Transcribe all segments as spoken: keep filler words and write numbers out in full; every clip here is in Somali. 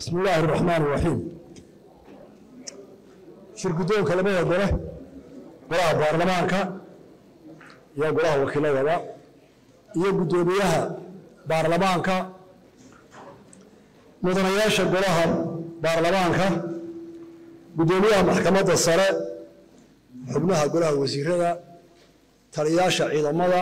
بسم الله الرحمن الرحيم. شركتون كلمة قوله قراء برلمانك يا قراء وكيل وضع يبدو بها برلمانك مدنياش قراء برلمانك بدو بها محكمة الصلاة حبناها قراء وزيرها ترياش عيد مضى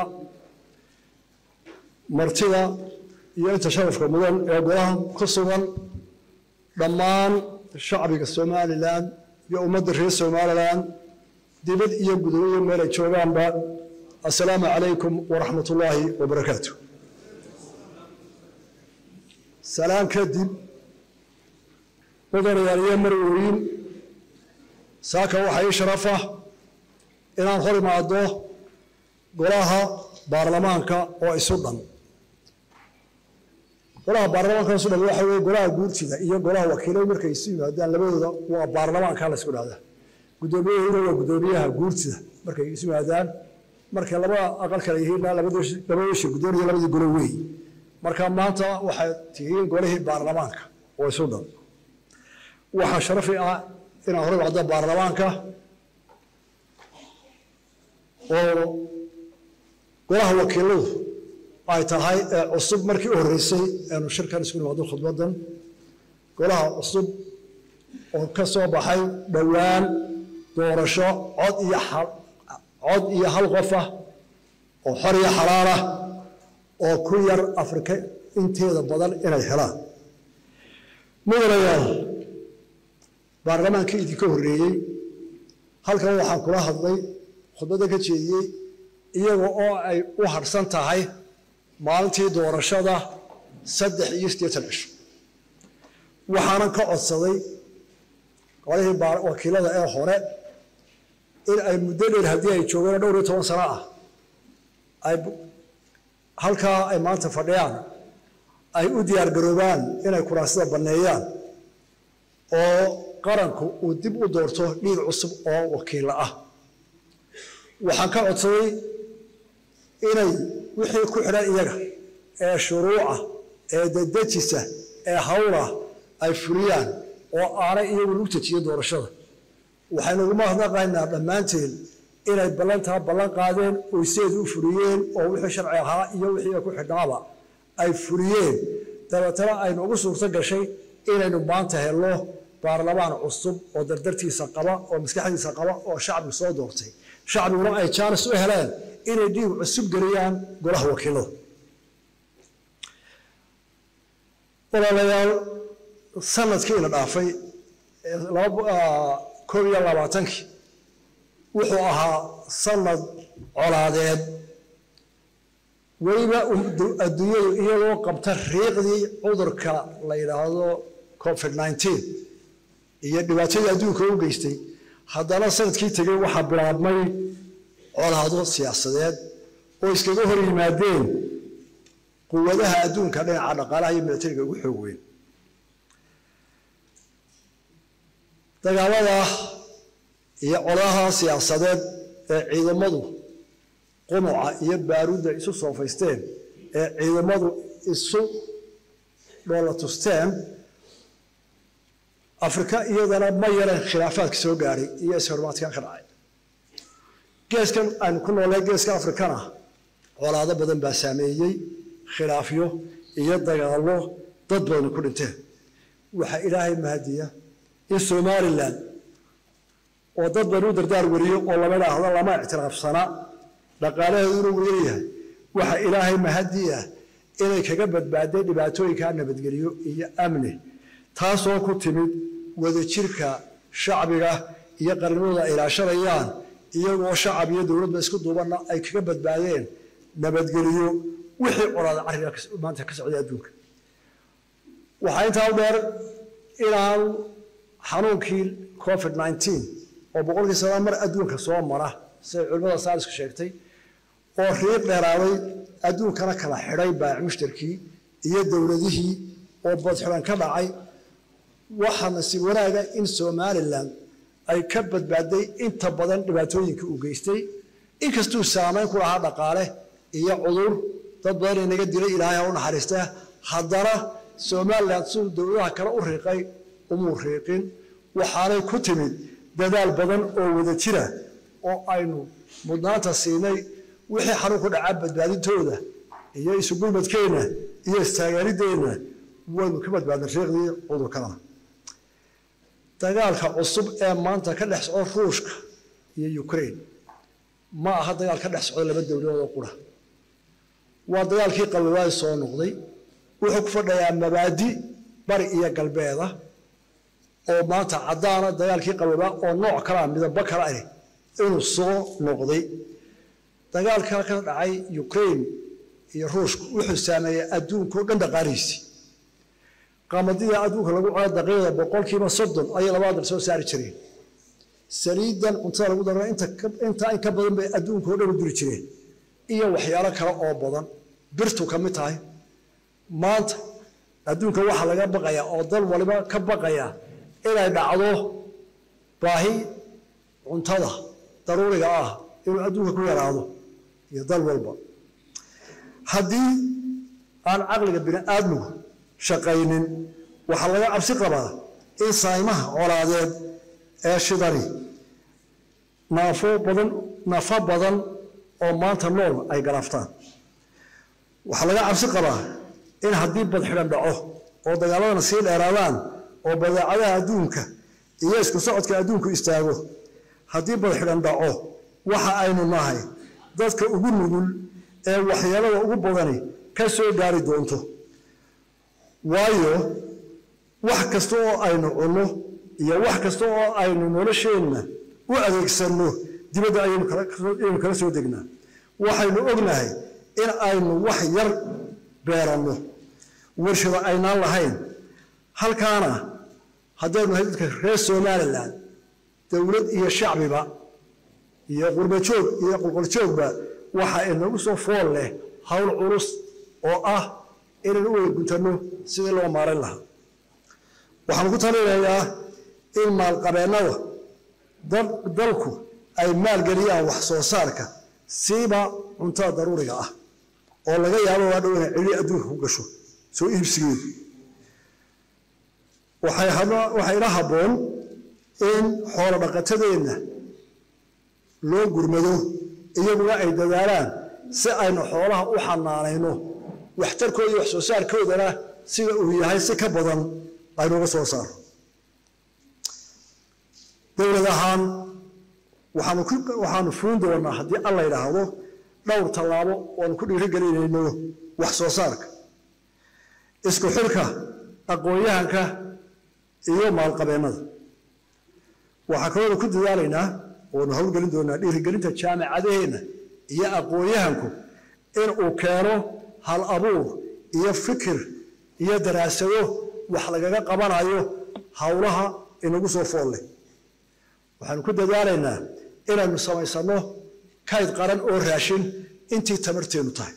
مرتضى يتشرف كمدن يا قراء قصوا ضمان الشعب الصومالي الآن يوم مدرسة الصومالي الآن دبد يبدو ملك شوغان بعد السلام عليكم ورحمة الله وبركاته. سلام كدب مدن يا مرورين ساكا وحي شرفه إن أنخر مع الدوه قراها بارلمانكا وإسودان قراءة برلمان كان سؤال واحد قراءة جورتشيدا إيه قراءة وكيله مركز يسمى هذا لبده وبرلمان كان سؤال هذا قدوميه هو قدوميها جورتشيدا مركز يسمى هذا مركز لبا أقل كريه لا لبده لبده شيء قدوميه لبده قلوي مركز مانتا واحد تيجين قريه برلمان كا وسودان واحد شرفي إن أهرب عدا برلمان كا وقراءة وكيله ay tahay cusub markii u horeysay aanu shirkan isku wado khudbadan golaha cusub oo ka soo baxay dhawaan doorasho cod iyo hal cod iyo hal qof ah oo xor iyo xalaal ah oo ku yar Afrika inteeda badan inay helaan mudanayaal baarlamaanka idin ka horeeyay halkan waxaan kula hadlay khudbada ka jeediyay iyaga oo ay u harsan tahay maalintii doorashada saddex iyo siddeetan cisho waxaana ka codsaday qolihii wakiilada ee hore in ay muddo dheer haddii ay joogeen dhowr iyo toban sano ah ay halkaa ay maanta fadhiyaan ay u diyaar garoobaan inay kuraasada banneeyaan oo qaranku uu dib u doorto dhiig cusub oo wakiilo ah waxaan ka codsaday inay wixii ku xidhan iyaga ee shuruuca ee dadajisa ee hawla ay fuliyaan oo aanay iyagu lagu tajiyo doorashada waxaynu ugu mahadnaqaynaa dhammaanteen inay ballantaa ballan qaadeen oo sideed u fuliyeen oo wixii sharci ahaa iyo wixii ku xidhnaaba ay fuliyeen dabeetana aynu ugu suurto gashay inaynu maanta helno baarlamaan cusub oo dardartiisa qaba oo maskaxdiisa qaba oo shacbigu soo doortay shacbiguna ay jaanis u heleen inay dhiig cusub geliyaan golaha wakiilada walaalayaal sanadkii la dhaafay koob iyo labaatankii wuxuu ahaa sanad colaadeed weliba adduunyadu iyadoo qabta riiqdii cudurka la yidhaahdo covid nineteen iyo dhibaatadii adduunka u geystay haddana sanadkii tegey waxaa bilaabmay colaado siyaasadeed oo iskaga hor yimaadeen quwadaha adduunka dhinaca dhaqaalaha iyo militariga ugu xoog weyn dagaalada iyo colaadaha siyaasadeed ee ciidamadu qunuca iyo baaruudda isu soofaysteen ee ciidamadu isu dhoola tusteen afrika iyadana ma yaran khilaafaadka soo gaaray iyo ishormaadka ka dhacay geeskan aan ku noolay geeska afrikana colaado badan baa saameeyay khilaafyo iyo dagaallo dad badan ku dhinteen waxa ilaahay mahadiya in Soomaaliland oo dad badan u dardaar wariyo oo lama dhaahdo lama ictiraafsana dhaqaalaheedu inuu weeyahay waxa ilaahay mahadiya inay kaga badbaaday dhibaatooyinka nabadgeliyo iyo amni taasoo ku timid wadajirka shacbiga iyo qarnimada ilaashanayaan iyagoo shacab iyo dawladda isku duubana ay kaga badbaadeen nabadgeliyo wixii colaad cariga maanta ka socday adduunka waxa intaa u dheer inaan xanuunkii covid nineteen oo boqolkii sano mar adduunka soo mara sida culimada saynisku sheegtay oo riiq dheeraaday adduunkana kala xidhay baac mushtarkii iyo dawladihii oo badxiran ka dhacay waxaana si wanaaga in Soomaaliland ay ka badbaaday inta badan dhibaatooyinka uu geystay inkastuu saameyn ku lahaa dhaqaale iyo cudur dad badan inaga dilay ilaahay u naxariista haddana Somaliland suu dowladaha kala u riiqay umuu riiqin waxaanay ku timid dadaal badan oo wada jira oo aynu mudnaanta siinay wixii xarun ku dhacay badbaadintooda iyo isu gurmadkeena iyo istaageerideena waynu ka badbaadin riiqdii cudurkana dagaalka cusub ee maanta ka dhex socda Ruushka iyo Ukraine ma aha dagaal ka dhex socda laba dowladood oo qura waa dagaalkii qaboobay soo noqday wuxuu ku fadhiyaa mabaadi bari iyo galbeeda oo maanta cadaana dagaalkii qaboobay oo nooc kala midaba kala ah inuu soo noqday dagaalka ka dhacay Ukraine iyo Ruushka wuxuu saameeyay adduunka oo dhan dhaqaalihiisa qamadida adduunka lagu caayo daqiiqada boqolkiiba soddon ay labaad soo saari jireen saliidan cuntada lagu daro inta inta in ka badan bay adduunka oo dhan u diri jireen iyo waxyaalo kale oo badan birtu ka mid tahay maanta adduunka waxa laga baqaya oo dal waliba ka baqaya inay dhacdo baahi cuntada daruuriga ah inuu adduunka ku yaraado iyo dal walba haddii aan aqliga bini'aadmigu shaqaynin waxa laga cabsi qabaa in saaymaha colaadeed ee shidani naafo badan naafo badan oo maanta nool ay galaftaan waxa laga cabsi qabaa in haddii bad xiran dhaco oo dagaaladana sii dheeraadaan oo badeecadaha adduunka iyo isku socodka adduunku istaago haddii bad xiran dhaco waxa aynu nahay dadka ugu nugul ee waxyeelada ugu badani ka soo gaari doonto waayo wax kasta oo aynu cunno iyo wax kasta oo aynu nolosheenna u adeegsano dibadda aynu kala aynu kala soo degnaa waxaynu ognahay in aynu wax yar beerano warshado aynaan lahayn halkaana haddaynu nahay dadka reer Somaliland dowlad iyo shacbiba iyo qurbajoog iyo qolqoljoogba waxa inagu soo fool leh hawl culus oo ah inaynu u guntano sidii loo maareyn lahaa waxaan ku talinayaa in maalqabeennada dalku ay maalgeliyaan wax soo saarka siiba cuntada daruuriga ah oo laga yaabo waa dhow inay cili adduunka ku gasho soo iibsigeedu waxay waxay la habboon in xoolo dhaqatadeena loo gurmado iyaguna ay dadaalaan si aynu xoolaha u xanaanayno waxtarkooda iyo wax soo saarkoodana sida uu yahay si ka badan aynu uga soo saaro dowlad ahaan waxaanu ku waxaanu fuun doonaa haddii alla yidhaahdo dhowr tallaabo oonu ku dhiirigelinayno wax soo saarka isku xilka aqoon-yahanka iyo maalqabeennada waxaa kaloo ku dadaalaynaa oonu howlgelin doonaa dhiirigelinta jaamacadaheenna iyo aqoon-yahanku in uu keeno hal abuur iyo fikir iyo daraasado wax lagaga qabanayo hawlaha inagu soo fool leh waxaanu ku dadaalaynaa inaynu samaysano kayd qaran oo raashin intii tamarteenu tahay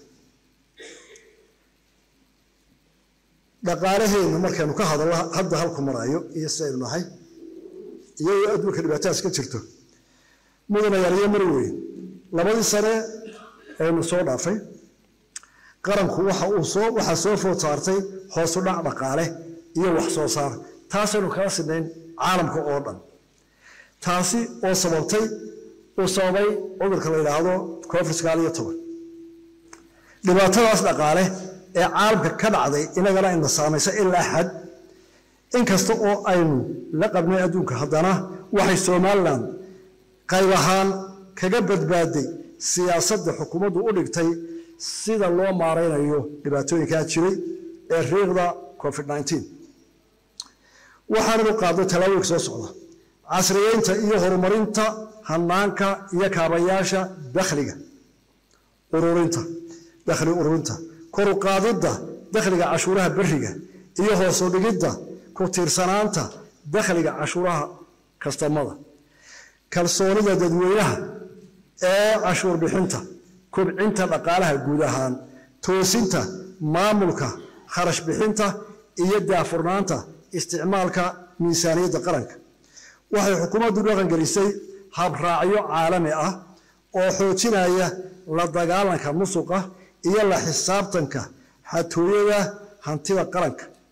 dhaqaalaheenu markaynu ka hadalno hadda halku marayo iyo sidaynu nahay iyadoo adduunka dhibaatadaas ka jirto mudana yariyo mar weyn labadii sane aynu soo dhaafay qaranku waxa uu soo waxa soo food saartay hoos u dhac dhaqaale iyo wax soo saar taasaynu kala sinayn caalamka oo dhan taasi oo sababtay oo sababay cudurka la yiraahdo covid sagaal iyo toban dhibaatadaas dhaqaale ee caalamka ka dhacday inagana in saameysay ilaa xad inkasta oo aynu la qabnay adduunka haddana waxay Somaliland qayb ahaan kaga badbaaday siyaasadda xukuumaddu u dhigtay sida loo maareynayo dhibaatooyinka jiray ee riiqda covid nineteen waxaanu qaaday talaabooyin soo socda casriyeynta iyo horumarinta hanaanka iyo kaabayaasha dakhliga ururinta dakhli ururinta kor u qaadidda dakhliga cashuuraha bariga iyo hoos u dhigidda ku tiirsanaanta dakhliga cashuuraha kastamada kalsoonida dadweynaha ee cashuur bixinta kobcinta dhaqaalaha guud ahaan toosinta maamulka kharash bixinta iyo daafurnaanta isticmaalka miisaaniyadda qaranka waxay xukuumaddu dhaqan gelisay habraacyo caalami ah oo xoojinaya la dagaalanka musuqa iyo la xisaabtanka xatooyada hantida qaranka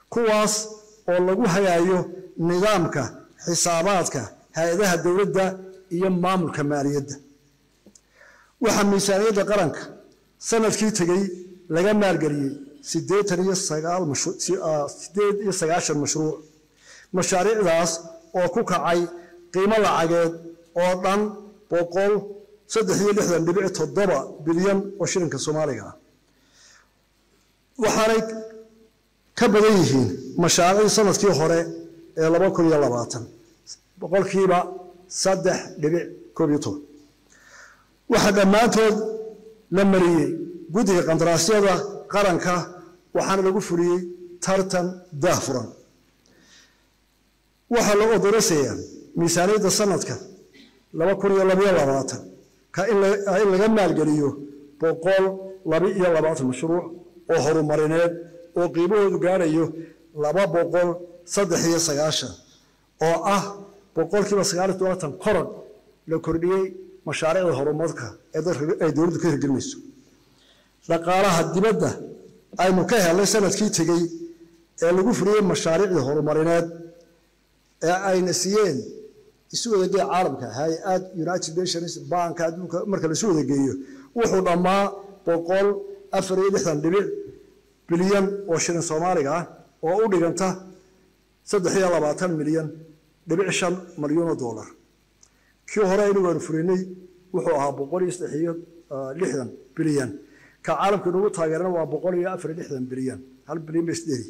kuwaas oo lagu hagaayo nidaamka xisaabaadka hay'adaha dawladda iyo maamulka maaliyadda waxa miisaaniyadda qaranka sanadkii tagay laga maalgeliyay siddeetan iyo sagaal mashruuc mashaariicdaas oo ku kacay qiimo lacageed oo dhan boqol saddex iyo lixdan dhibic toddoba bilyan oo shilinka Soomaaliga ah waxaanay ka badan yihiin mashaariicda sanadkii hore ee laba kun iyo labaatan boqolkiiba saddex dhibic koob iyo toban waxa dhammaantood la mariyay guddiga qandaraasyada qaranka waxaana lagu fuliyay tartan daahfuran waxa loo odorasayaa miisaaniyadda sanadka laba kun iyo labaatan ka in laga maalgeliyo boqol laba iyo labaatan mashruuc oo horumarineed oo qiimahoodu gaarayo laba boqol saddex iyo sagaashan oo ah boqolkiiba sagaal iyo toban koron la kordhiyay mashaariicda horumarka ee dawladdu ka hirgelinayso dhaqaalaha dibadda aynu ka helay sanadkii tagay ee lagu fuliyay mashaariicda horumarineed ee ayna siiyeen isu wadageeya caalamka hay-ad United Nations banka adduunka marka la isu wadageeyo wuxuu dhammaa boqol afar iyo lixdan dhibic bilyan oo shilin Soomaaliga ah oo u dhiganta saddex iyo labaatan milyan dhibic shan milyan oo dollar kii hore aynu waan fulinay wuxuu ahaa boqol iyo saddex iyo lixdan bilyan ka caalamka ugu taageerana waa boqol iyo afar iyo lixdan bilyan hal bilyan bes dheeri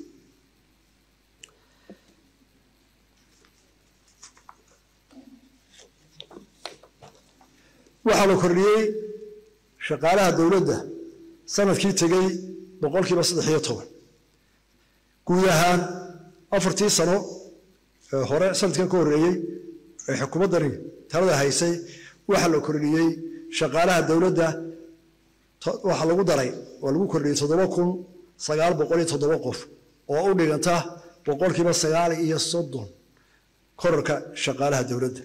waxa la kordhiyay shaqaalaha dawladda sanadkii tagay boqolkiiba saddex iyo toban guud ahaan afartii sano hore sanadkan ka horeeyay ee xukuumaddani talada haysay waxa la kordhiyay shaqaalaha dawladda waxa lagu daray oo lagu kordhiyay toddoba kun sagaal boqol iyo toddoba qof oo u dhiganta boqolkiiba sagaal iyo soddon kororka shaqaalaha dawladda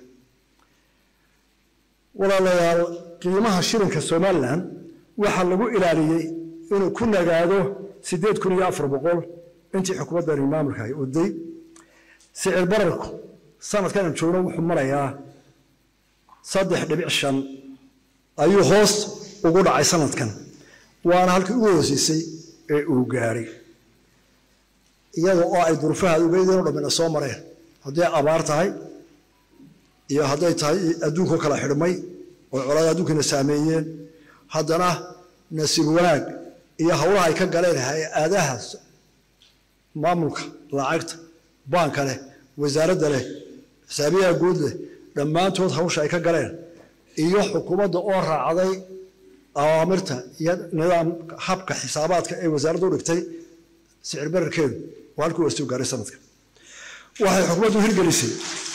walaalayaal qiimaha shilinka Soomaaliland waxa lagu ilaaliyay inuu ku nagaado siddeed kun iyo afar boqol intii xukuumadda maamulka ay uday sicir bararku sanadkan joogno wuxuu marayaa saddex dhibic shan ayuu hoos ugu dhacay sanadkan waana halkii ugu hooseysay ee uu gaaray iyadoo oo ay duruufaha ugeedeen oo dhammaan soo mareen haddii abaar tahay iyo hadday tahay adduunka kala xidhmay oo colaad adduunkana saameeyeen haddana nasiib wanaag iyo hawlaha ay ka galeen hay'adaha maamulka lacagta banka leh wasaaradda leh xisaabiyaha guud leh dhammaantood hawsha ay ka galeen iyo xukuumadda oo raacday awaamirta iyo nidaam habka xisaabaadka ee wasaaraddu dhigtay sicir bararkeedu waa halkii uu soo gaaray sanadkan waxay xukuumaddu hirgelisay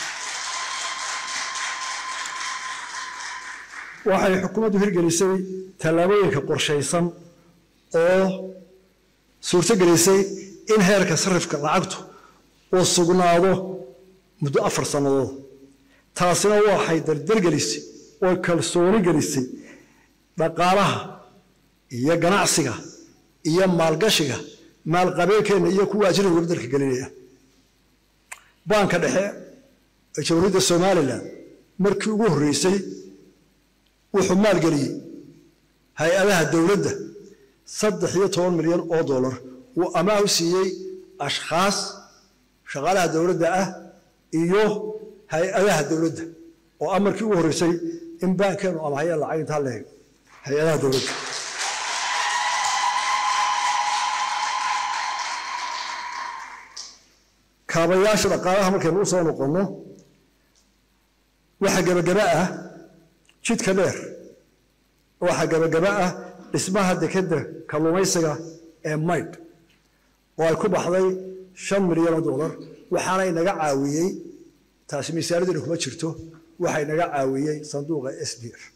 waxay xukuumaddu hirgelisay tallaabooyinka qorshaysan oo suurtagelisay in heerka sarifka lacagtu uu sugnaado muddo afar sannadood taasina waxay dardargelisay oo kalsooni gelisay dhaqaalaha iyo ganacsiga iyo maalgashiga maalqabeelkeena iyo kuwa ajnabiga dalka gelinaya banka dhexe ee jamhuuriyadda Soomaaliland markii ugu horeysay wuxuu maalgeliyay hay'adaha dawladda saddex iyo toban milyan oo dollar uu amaah u siiyay ashxaas shaqaalaha dawladda ah iyo hay'adaha dawladda oo amarkii ugu horeysay in bankeenu ama hay'ad lacag inta leeyahay hay'adaha dawladda kaabayaasha dhaqaalaha markaynu u soo noqonno waxa gabagaba ah jidka dheer waxa gabagaba ah dhismaha dekedda kalluumaysiga ee mayd oo ay ku baxday shan milyan oo dollar waxaana inaga caawiyey taasi miisaaniyadda kuma jirto waxa inaga caawiyey sanduuqa S D F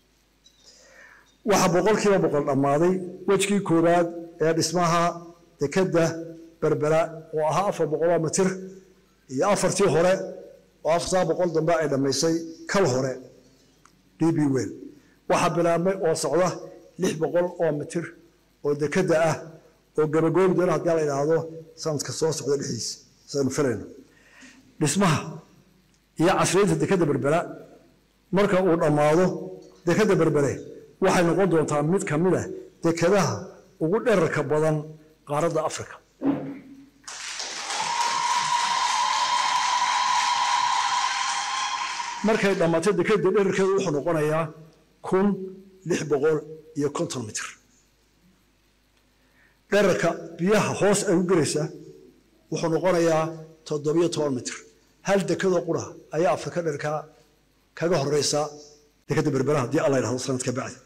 waxa boqolkiiba boqol dhamaaday wajkii koowaad ee dhismaha dekedda berbera oo ahaa afar boqol mitir iyo afartii hore oo afar boqol dambe ay dhamaysay kal hore D B Well waxa bilaabmay oo socda lix boqol oo mitir oo dekedda ah وجبجول ديرها قال إلى هذا سنة كسوس على الحيس سنفرنا اسمها هي عشرية الدكاترة بالبلاء مركب أول أماضه دكاترة بالبلاء واحد نقول دون تعميد كاملة دكاترها وقول الركب بدن قارة أفريقيا markay dhamaatay dekada dhererkeedu wuxuu noqonayaa kun lix boqol iyo konton mitir dhererka biyaha hoos ay u galaysaa wuxuu noqonayaa toddoba iyo toban mitir hal dekado qura ayaa Afrika dhererka kaga horeysa dekada Berbera hadii Allah yiraahdo sanadka bacdi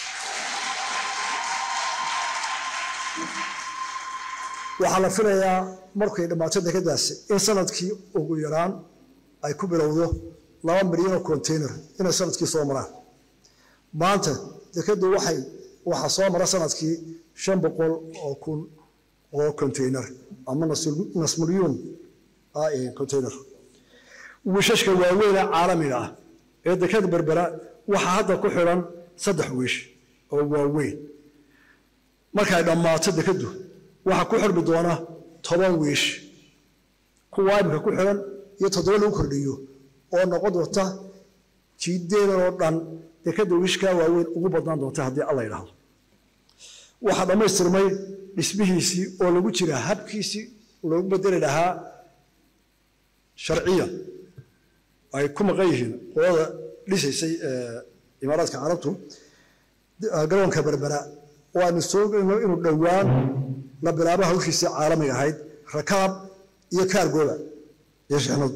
waxaa la filayaa markay dhamaatay dekadaasi in sanadkii ugu yaraan ay ku bilowdo laba milyan oo container ina sanadkii soo maraan maanta dekadu waxay waxa soo mara sanadkii shan boqol oo kun oo container ama nus milyan ay container wishashka waaweyn caalamiga ah ee dekada Berbera waxa hadda ku xiran saddex wish oo waaweyn markay dhamaato dekadu waxa ku xirbi doona toban wish kuwa imka ku xiran iyo toddoba lagu kordhiyo oo noqon doonta jiideeda oo dhan dekada wishka waaweyn ugu badnaan doonta hadii Allah yiraahdo waxa dhameystirmay dhismihiisii oo lagu jira habkiisii loogu bedeli lahaa sharciyan ay ku maqayeen qolada dhisaysay imaaraadka carabtu garoonka Berbera waanu soo inuu inuu dhawaan la bilaabo hawshiisa caalamiga ahayd rakaab iyo kaargooda iyo shaqnadu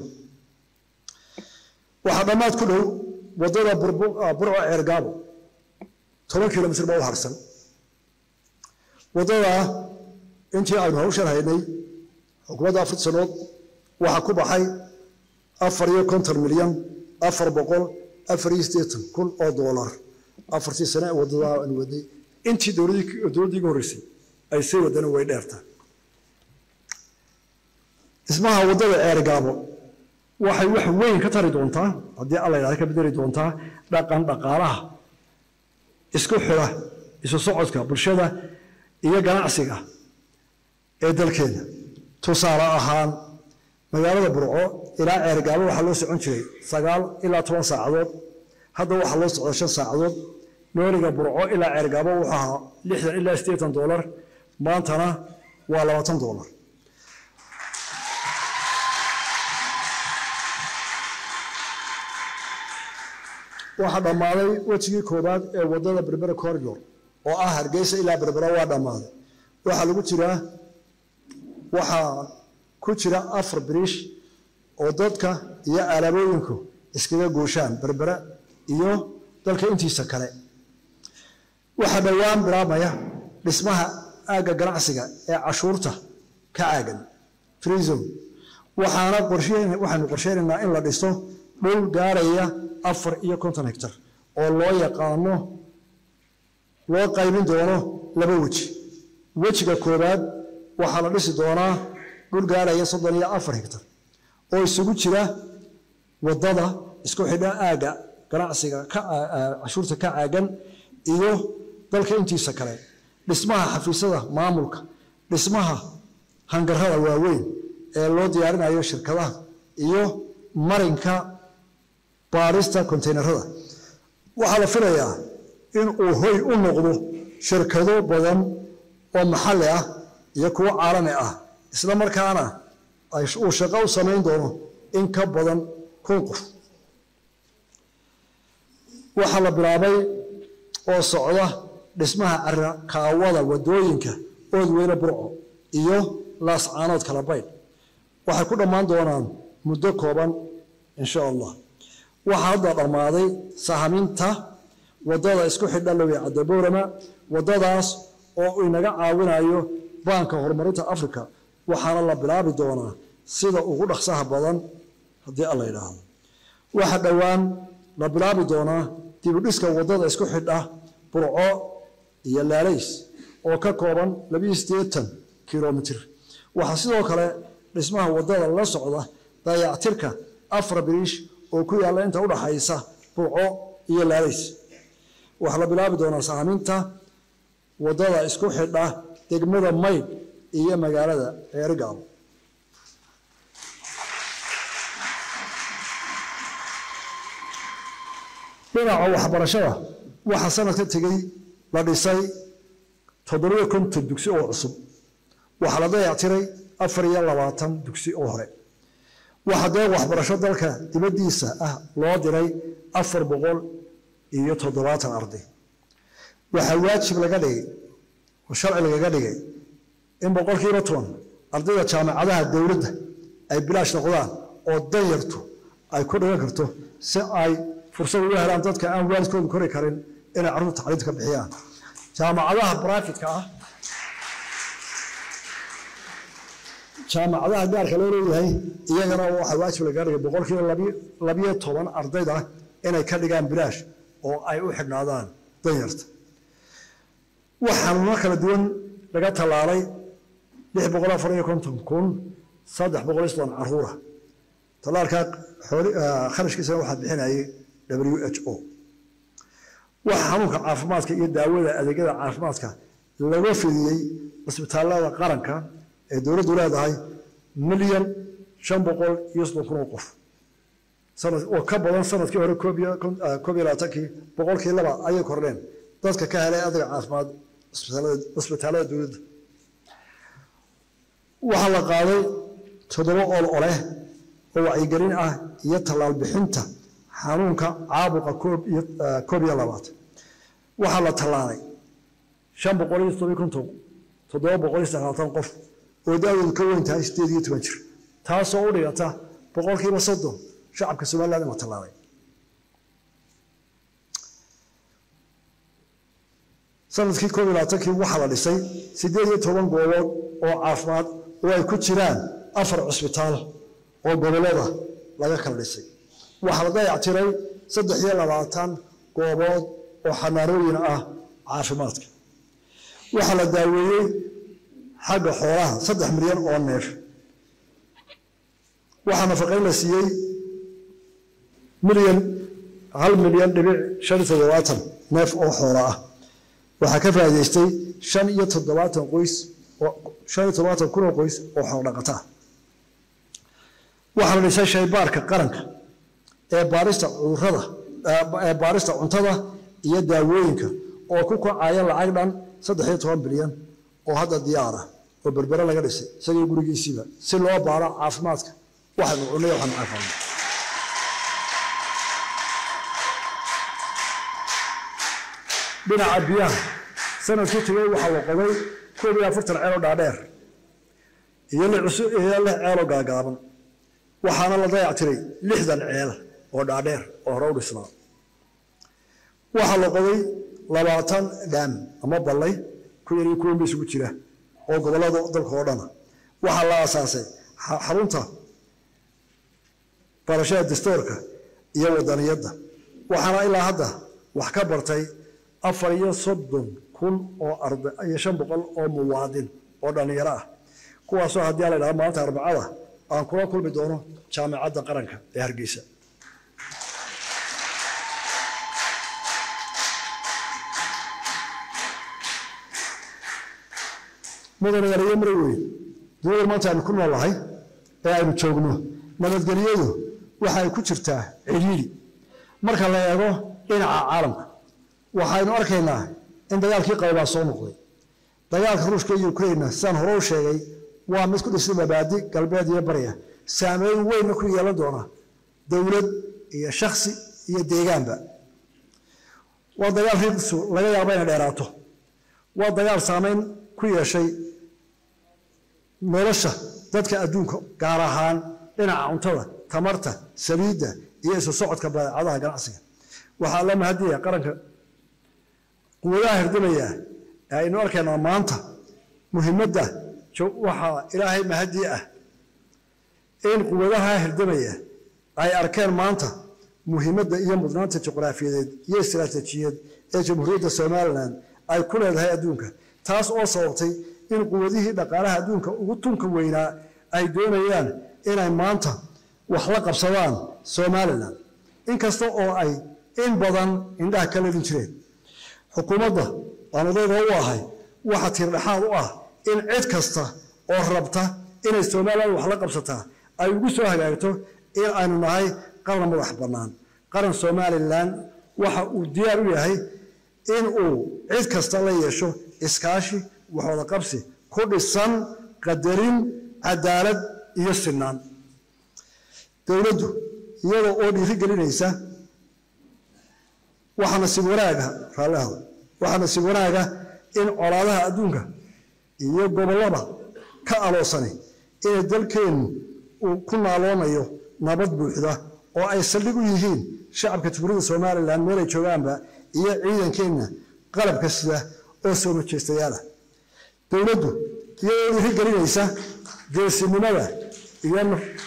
waxa dhamaad ku dhow wadada burco eergaabo toban kiiloomitir baa u harsan wadada intii aanu hawshan haynay xukuumadda afar sanood waxa ku baxay afar iyo konton milyan afar boqol afar iyo siddeetan kun oo dollar afartii sano wadada aan waday intii dawladii dawladii horeysay ay sii wadana way dheertaa ismaha wadada eergaabo waxay wax weyn ka tari doontaa hadii Allah yiraahdo ka bedeli doontaa dhaqan dhaqaalaha isku xira isu socodka bulshada iyo ganacsiga ee dalkeena tusaale ahaan magaalada Burco ilaa Ceergaabo waxa loo socon jiray sagaal ilaa toban saacadood hadda waxa loo socdo shan saacadood nooliga Burco ilaa Ceergaabo waxa lixdan ilaa siddeetan dollar maantana waa labaatan dollar waxa dhamaaday wajigii koobaad ee wadada Berbera corridor oo ah Hargeysa ilaa Berbera waa dhamaaday waxa lagu jira waxa ku jira afar bridge oo dadka iyo alaabooyinku iskaga gooshaan Berbera iyo dalka intiisa kale waxa dhawaan bilaabaya dhismaha aaga ganacsiga ee cashuurta ka caagan tourism waxaana qorsheynaa waxaanu qorsheynaynaa in la dhiso dhul gaaraya afar iyo konton hektar oo loo yaqaano loo qaybin doono laba waji wajiga koobaad waxa la dhisi doonaa dhul gaaraya soddon iyo afar hektar oo isugu jira wadada isku xidha aaga ganacsiga ka cashuurta ka caagan iyo dalka intiisa kale dhismaha xafiisyada maamulka dhismaha hangarada waaweyn ee loo diyaarinayo shirkadaha iyo marinka baarista containerada waxa la filayaa in uu hoy u noqdo shirkado badan oo maxalli ah iyo kuwa caalami ah isla markaana ay uu shaqo u sameyn doono in ka badan kun qof waxa la bilaabay oo socda dhismaha kaawada wadooyinka oodweyne Burco iyo laas caanood kala bayd waxay ku dhamaan doonaan muddo kooban insha Allah waxa hadda dhamaaday sahaminta wadada isku xidha Lowi Cadaboorama wadadaas oo inaga caawinayo Banka Horumarinta Afrika waxaana la bilaabi doonaa sida ugu dhaqsaha badan hadii Allah yiraahdo waxa dhawaan la bilaabi doonaa dib u dhiska wadada isku xidha Burco iyo Laalays oo ka kooban laba iyo siddeetan kiiloomitir waxa sidoo kale dhismaha wadada la socda dayactirka afar bridge oo ku yaala inta u dhaxaysa Burco iyo Laalays waxa la bilaabi doonaa sahaminta wadada isku xidha degmada Maydh iyo magaalada Eergaabo dhinaca waxbarashada waxa sanadka tagay la dhisay toddoba iyo konton dugsi oo cusub waxa la dayactiray afar iyo labaatan dugsi oo hore waxa deeq waxbarasho dalka dibadiisa ah loo diray afar boqol iyo toddobaatan arday waxa waajib laga dhigay oo sharci laga dhigay in boqolkiiba toban ardayda jaamacadaha dawladda ay bilaash noqdaan oo danyartu ay ku dhigan karto si ay fursad u helaan dadka aan waalidkoodu kori karin inay carruurta tacliinta ka bixiyaan jaamacadaha private-ka ah jaamacadaha gaarka loo leeyahay iyagana waxa waajib laga dhigay boqolkiiba laba iyo toban ardayda inay ka dhigaan bilaash oo ay u xignaadaan danyarta waxaan ma kala duwan laga talaalay lix boqol afar iyo konton kun saddex boqol iyo soddon carruur ah talaalka kharashkiisa waxa bixinayay W H O waxa xanuunka caafimaadka iyo daawada adeegyada caafimaadka laga fidiyay isbitaalada qaranka ee dawladdu leedahay milyan shan boqol iyo soddon kun oo qof sanad oo ka badan sanadkii hore koob iyo labaatankii boqolkiiba laba ayay kordheen dadka ka helay adeeg caafimaad isbitaalada dawladda waxa la qaaday toddoba ol ole oo wacyigelin ah iyo talaal bixinta xanuunka caabuqa koob iyo labaatan waxa la talaalay shan boqol iyo soddon iyo konton toddoba boqol iyo sagaashan qof oo daawadu ka weyn tahay sideed iyo toban jir taasoo u dhigata boqolkiiba soddon shacabka Soomaaliland ma talaalay sanadkii koob iyo labaatankii waxa la dhisay sideed iyo toban goobood oo caafimaad oo ay ku jiraan afar cusbitaal oo gobolada laga kala dhisay waxa la dayactiray saddex iyo labaatan goobood oo xanaanooyin ah caafimaadka waxa la daaweeyay xagga xoolaha saddex milyan oo neef waxa nafaqeyn la siiyay milyan hal milyan dhibic shan iyo toddobaatan neef oo xoolo ah waxa ka faa'iideystay shan iyo toddobaatan qoys oo shan iyo toddobaatan kun oo qoys oo xoolo dhaqata waxa la dhisay shaybaarka qaranka ee baarista cudurrada ee baarista cuntada iyo daawooyinka oo ku kacaya lacag dhan saddex iyo toban bilyan oo hadda diyaar ah oo berbera laga dhisay isagoo gurigiisiiba si loo baaro caafimaadka waxa uu cunay waxa caafimaad dhinaca biyaha sanadkii tagay waxa la qoday koob iyo afartan ceel oo dhaadheer iyo lix cusub iyo lix ceel oo gaagaaban waxaana la dayactiray lixdan ceel oo dhaadheer oo hore u dhisnaa waxa la qoday labaatan dam ama ballay ku yar iyo kuwa isugu jira oo gobolada dalka oo dhan waxa la aasaasay xarunta barashada dastuurka iyo wadaniyadda waxaana ilaa hadda wax ka bartay afar iyo soddon kun oo arday iyo shan boqol oo muwaadin oo dhalinyaro ah kuwaasoo haddii la yidhaahdo maanta arbacada aan kula kulmi doono jaamacadda qaranka ee Hargeysa mudane yariyo marweyn dowladda maanta aan ku noolahay ee aynu joogno nabadgelyadu waxa ay ku jirtaa ciriiri marka la eego dhinaca caalamka waxaynu arkaynaa in dagaalkii qaybaa soo noqday dagaalka Ruushka iyo Ukraine san hore u sheegay waa mid ku dhisay mabaadi galbeed iyo bariya saameyn weyn ku yeelan doona dawlad iyo shakhsi iyo deegaanba waa dagaal riiqsu laga yaabo inay dheeraato waa dagaal saameyn ku yeeshay nolosha dadka adduunka gaar ahaan dhinaca cuntada tamarta saliidda iyo isu socodka badeecadaha ganacsiga waxa la mahadiyaa qaranka quwadaha hirdimaya aynu arkaynaa maanta muhiimadda waxa ilaahay mahadi ah in quwadaha hirdimaya ay arkeen maanta muhiimadda iyo mudnaanta juqraafiyeed iyo istiraatiijiyad ee Jamhuuriyadda Soomaaliland ay ku leedahay adduunka taas oo sababtay in quwadihii dhaqaalaha adduunka ugu tunka weynaa ay doonayaan inay maanta wax la qabsadaan Soomaaliland inkasta oo ay in badan indhaha kala dhigeen xukuumadda aan odayga u ahay waxa tirdhaxaad u ah in cid kasta oo rabta inay Soomaaliland wax la qabsataa ay ugu soo hagaagto in aynu nahay qaran madax bannaan qaran Soomaaliland waxa uu diyaar u yahay in uu cid kasta la yeesho iskaashi wax wada qabsi ku dhisan qadarin cadaalad iyo sinaan dawladdu iyada oo dhiirigelinaysa waxaana si wanaaga raalaha waxaana si wanaaga in colaadaha adduunka iyo gobolada ka aloosanay in dalkeenu uu ku naaloonayo nabad buuxda oo ay saldhig u yihiin shacabka Jamhuuriyadda Soomaaliland meel ay joogaanba iyo ciidankeena qalabka sida oo soo majeestayaala dawladdu iyadoo dhiirigelinaysa geesinimada iyo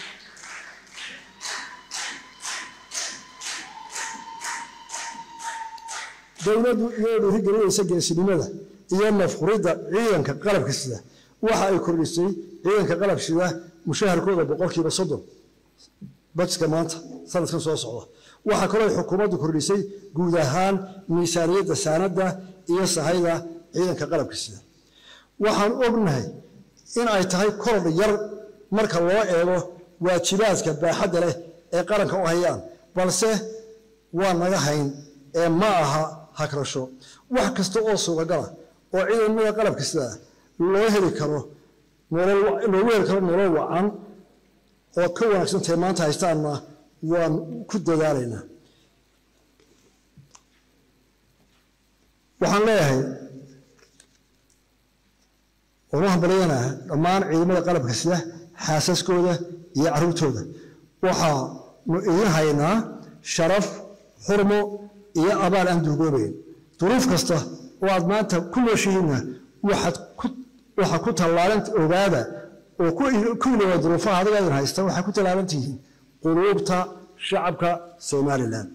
dawladdu iyadoo dhiirigelinaysa geesinimada iyo nafquridda ciidanka qalabka sida waxa ay kordhisay ciidanka qalabka sida mushaharkooda boqolkiiba soddon budgetka maanta sanadkan soo socda waxa kale oo xukuumaddu kordhisay guud ahaan miisaaniyadda saanada iyo sahayda ciidanka qalabka sida waxaan ognahay in ay tahay kordh yar marka loo eego waajibaadka baaxadda leh ee qaranka u hayaan balse waa naga hayn ee ma aha hakrasho wax kasta oo suuqagala oo ciidamada qalabka sida loo heli karo nolol loo heli karo nolol wacan oo ka wanaagsan tahay maanta haystaanna waan ku dadaalaynaa waxaan leeyahay waxaan baleeyanaa dhammaan ciidamada qalabka sida xaasaskooda iyo carruurtooda waxaanu idin haynaa sharaf xurmo iyo abaal aan duugoobayn duruuf kasta oo aad maanta ku nooshihiinna waxaad ku waxaa ku tallaalan ogaada oo ku ilooba duruufaha adiga idin haysta waxaa ku tallaalan tihiin quluubta shacabka Soomaaliland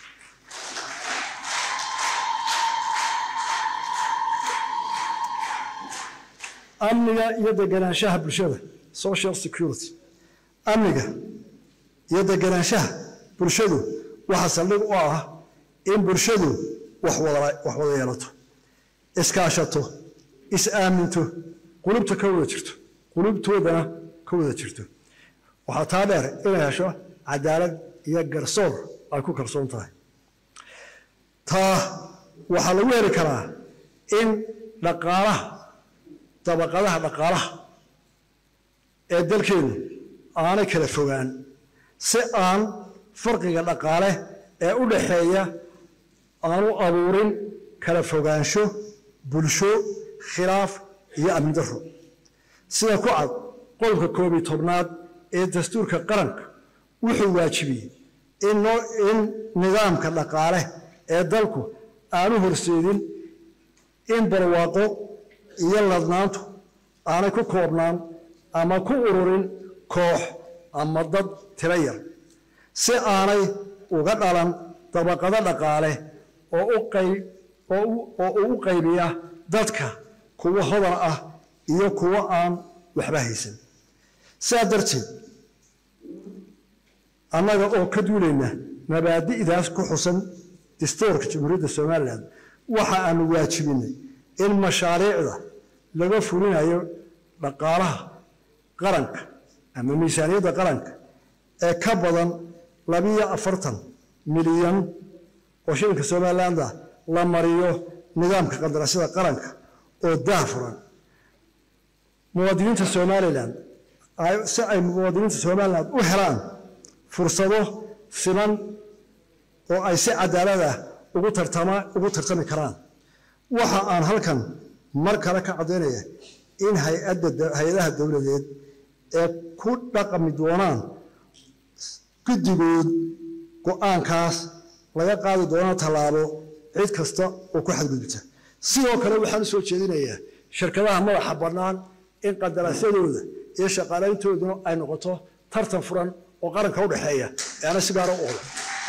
amniga iyo deganaanshaha bulshada social security amniga iyo deganaanshaha bulshadu waxa saldhig u ah in bulshadu wax wada wax wada yeelato iskaashato is aaminto qulubta ka wada jirto qulubtoodana ka wada jirto waxa taa dheer inay hesho cadaalad iyo garsoor ay ku kalsoon tahay taa waxa lagu heli karaa in dhaqaalaha dabaqadaha dhaqaalaha ee dalkeenu aanay kala fogaan si aan farqiga dhaqaale ee u dhaxeeya aanu abuurin kala fogaansho bulsho khilaaf iyo amni darro sida ku cad qodobka koob iyo tobnaad ee dastuurka qaranka wuxuu waajibiyey in in nidaamka dhaqaale ee dalku aanu horseedin in barwaaqo iyo ladnaantu aanay ku koobnaan ama ku ururin koox ama dad tiro yar si aanay uga dhalan dabaqado dhaqaale oo u qayb oo u qaybiya dadka kuwa hodan ah iyo kuwa aan waxba haysan sidaa darteed annaga oo ka duulayna mabaadi'daas ku xusan dastuurka Jamhuuriyadda Soomaaliland waxa aanu waajibinay in mashaariicda laga fulinayo dhaqaalaha qaranka ama miisaaniyadda qaranka ee ka badan laba iyo afartan milyan oo shilinka Soomaaliland la mariyo nidaamka qandaraasyada qaranka oo daahfuran muwaadiniinta Soomaaliland ay si ay muwaadiniinta Soomaaliland u helaan fursado siman oo ay si cadaalad ah ugu tartama ugu tartami karaan waxa aan halkan mar kale ka cadeynaya in hay'adda hay'adaha dawladeed ee ku dhaqami doonaan guddigood go'aankaas laga qaadi doono tallaabo cid kasta oo ku xadgudubta sidoo kale waxaan soo jeedinayaa shirkadaha madaxa bannaan in qandaraasyadooda iyo shaqaalayntooduna ay noqoto tartan furan oo qaranka u dhaxeeya ee ana si gaar ah u oqdo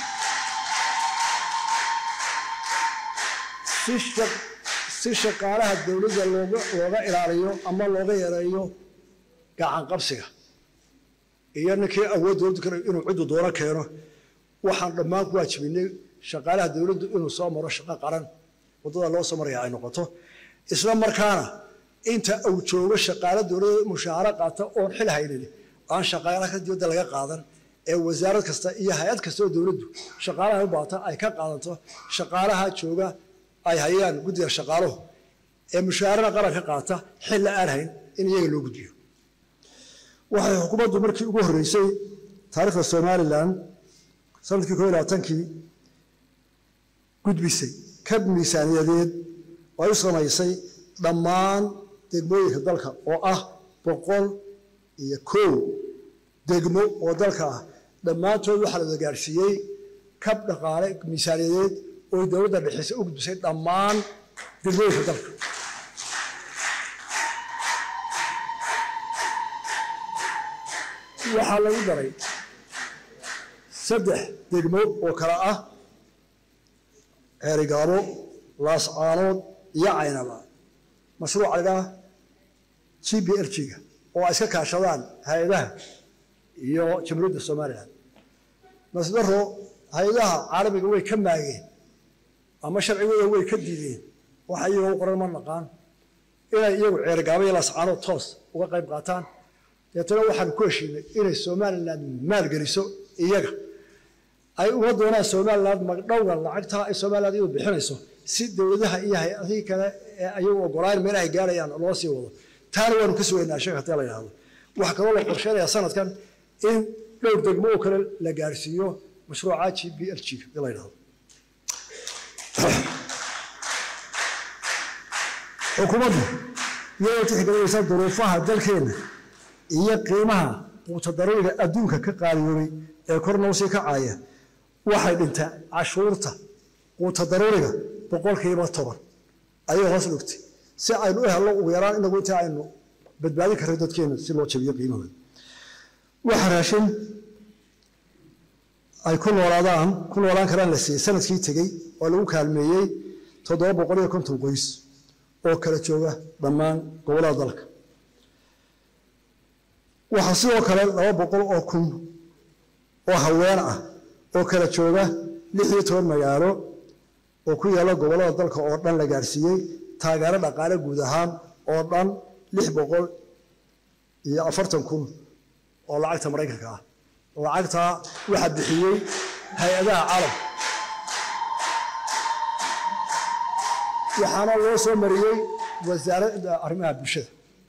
si shaqaalaha dawladda looga looga ilaaliyo ama looga yareeyo gacan qabsiga iyo ninkii awood dawladdu kale inuu cid doona keeno waxaan dhammaan ku waajibinay shaqaalaha dawladdu inuu soo maro shaqo qaran wadada loo soo maraya ay noqoto isla markaana inta uu joogo shaqaale dowladda mushaahara qaata oo xil haynin aan shaqaalaha dowladda laga qaadan ee wasaarad kasta iyo hay'ad kasta oo dowladdu shaqaalaha u baata ay ka qaadanto shaqaalaha jooga ay hayaan guddiga shaqaaluhu ee mushaharada qaranka qaata xil aan hayn in iyaga loo gudbiyo waxay xukuumaddu markii ugu horeysay taariikhda Soomaaliland sanadkii koob iyo labaatankii gudbisay kab miisaaniyadeed oo ay samaysay dhammaan degmooyinka dalka oo ah boqol iyo kow degmo oo dalka ah dhammaantood waxaa la gaarsiiyey kab dhaqaale miisaaniyadeed oo dowladda dhexe u gudbisay dhammaan degmooyinka dalka waxaa lagu daray saddex degmo oo kala ah Ceerigaabo Laascaanood iyo Caynaba mashruuca laga G B L G-ga oo ay iska kaashadaan hay'adaha iyo jamhuuriyadda Soomaaliland masdaro hay'adaha caalamiga way ka maageen ama sharcigooda way ka diideen waxa iyagu qoran ma naqaan inay iyagu Ceerigaabo iyo Laascaanood toos uga qayb qaataan deetana waxaan ku heshiinay inay Soomaaliland maalgeliso iyaga ay uga doonaan Soomaaliland magdhowga lacagta ay Soomaaliland u bixinayso si dowladaha iyo hay'adaha kale ee ayagu ogolayn meel ay gaarayaan loo sii wado taana waanu ka sugaynaa shaqada la yiraahdo waxa kale oo la qorsheeyaa sanadkan in dhowr degmo oo kale la gaarsiiyo mashruuca G B L G la yiraahdo xukuumaddu iyadoo tixgelinaysa duruufaha dalkeena iyo qiimaha quutadaruuriga adduunka ka qaaliyoobay ee kor noo sii kacaya waxay dhintaa cashuurta quutadaruuriga boqolkiiba toban ayay hoos dhigtay si aynu u helno ugu yaraan inagu inta aynu badbaadin karno dadkeena si loo jabiyo qiimahooda waxa raashin ay ku noolaadaan ku noolaan karaan la siiyay sanadkii tegey oo lagu kaalmeeyey toddoba boqol iyo konton qoys oo kala jooga dhammaan gobollada dalka waxa sidoo kale laba boqol oo kun oo haween ah oo kala jooga lix iyo toban magaalo oo ku yaala gobollada dalka oo dhan la gaarsiiyey taageero dhaqaale guud ahaan oo dhan lix boqol iyo afartan kun oo lacagta Mareykanka ah lacagta waxa bixiyay hay'adaha caalamka waxaana loo soo mariyay wasaaradda arrimaha bulshada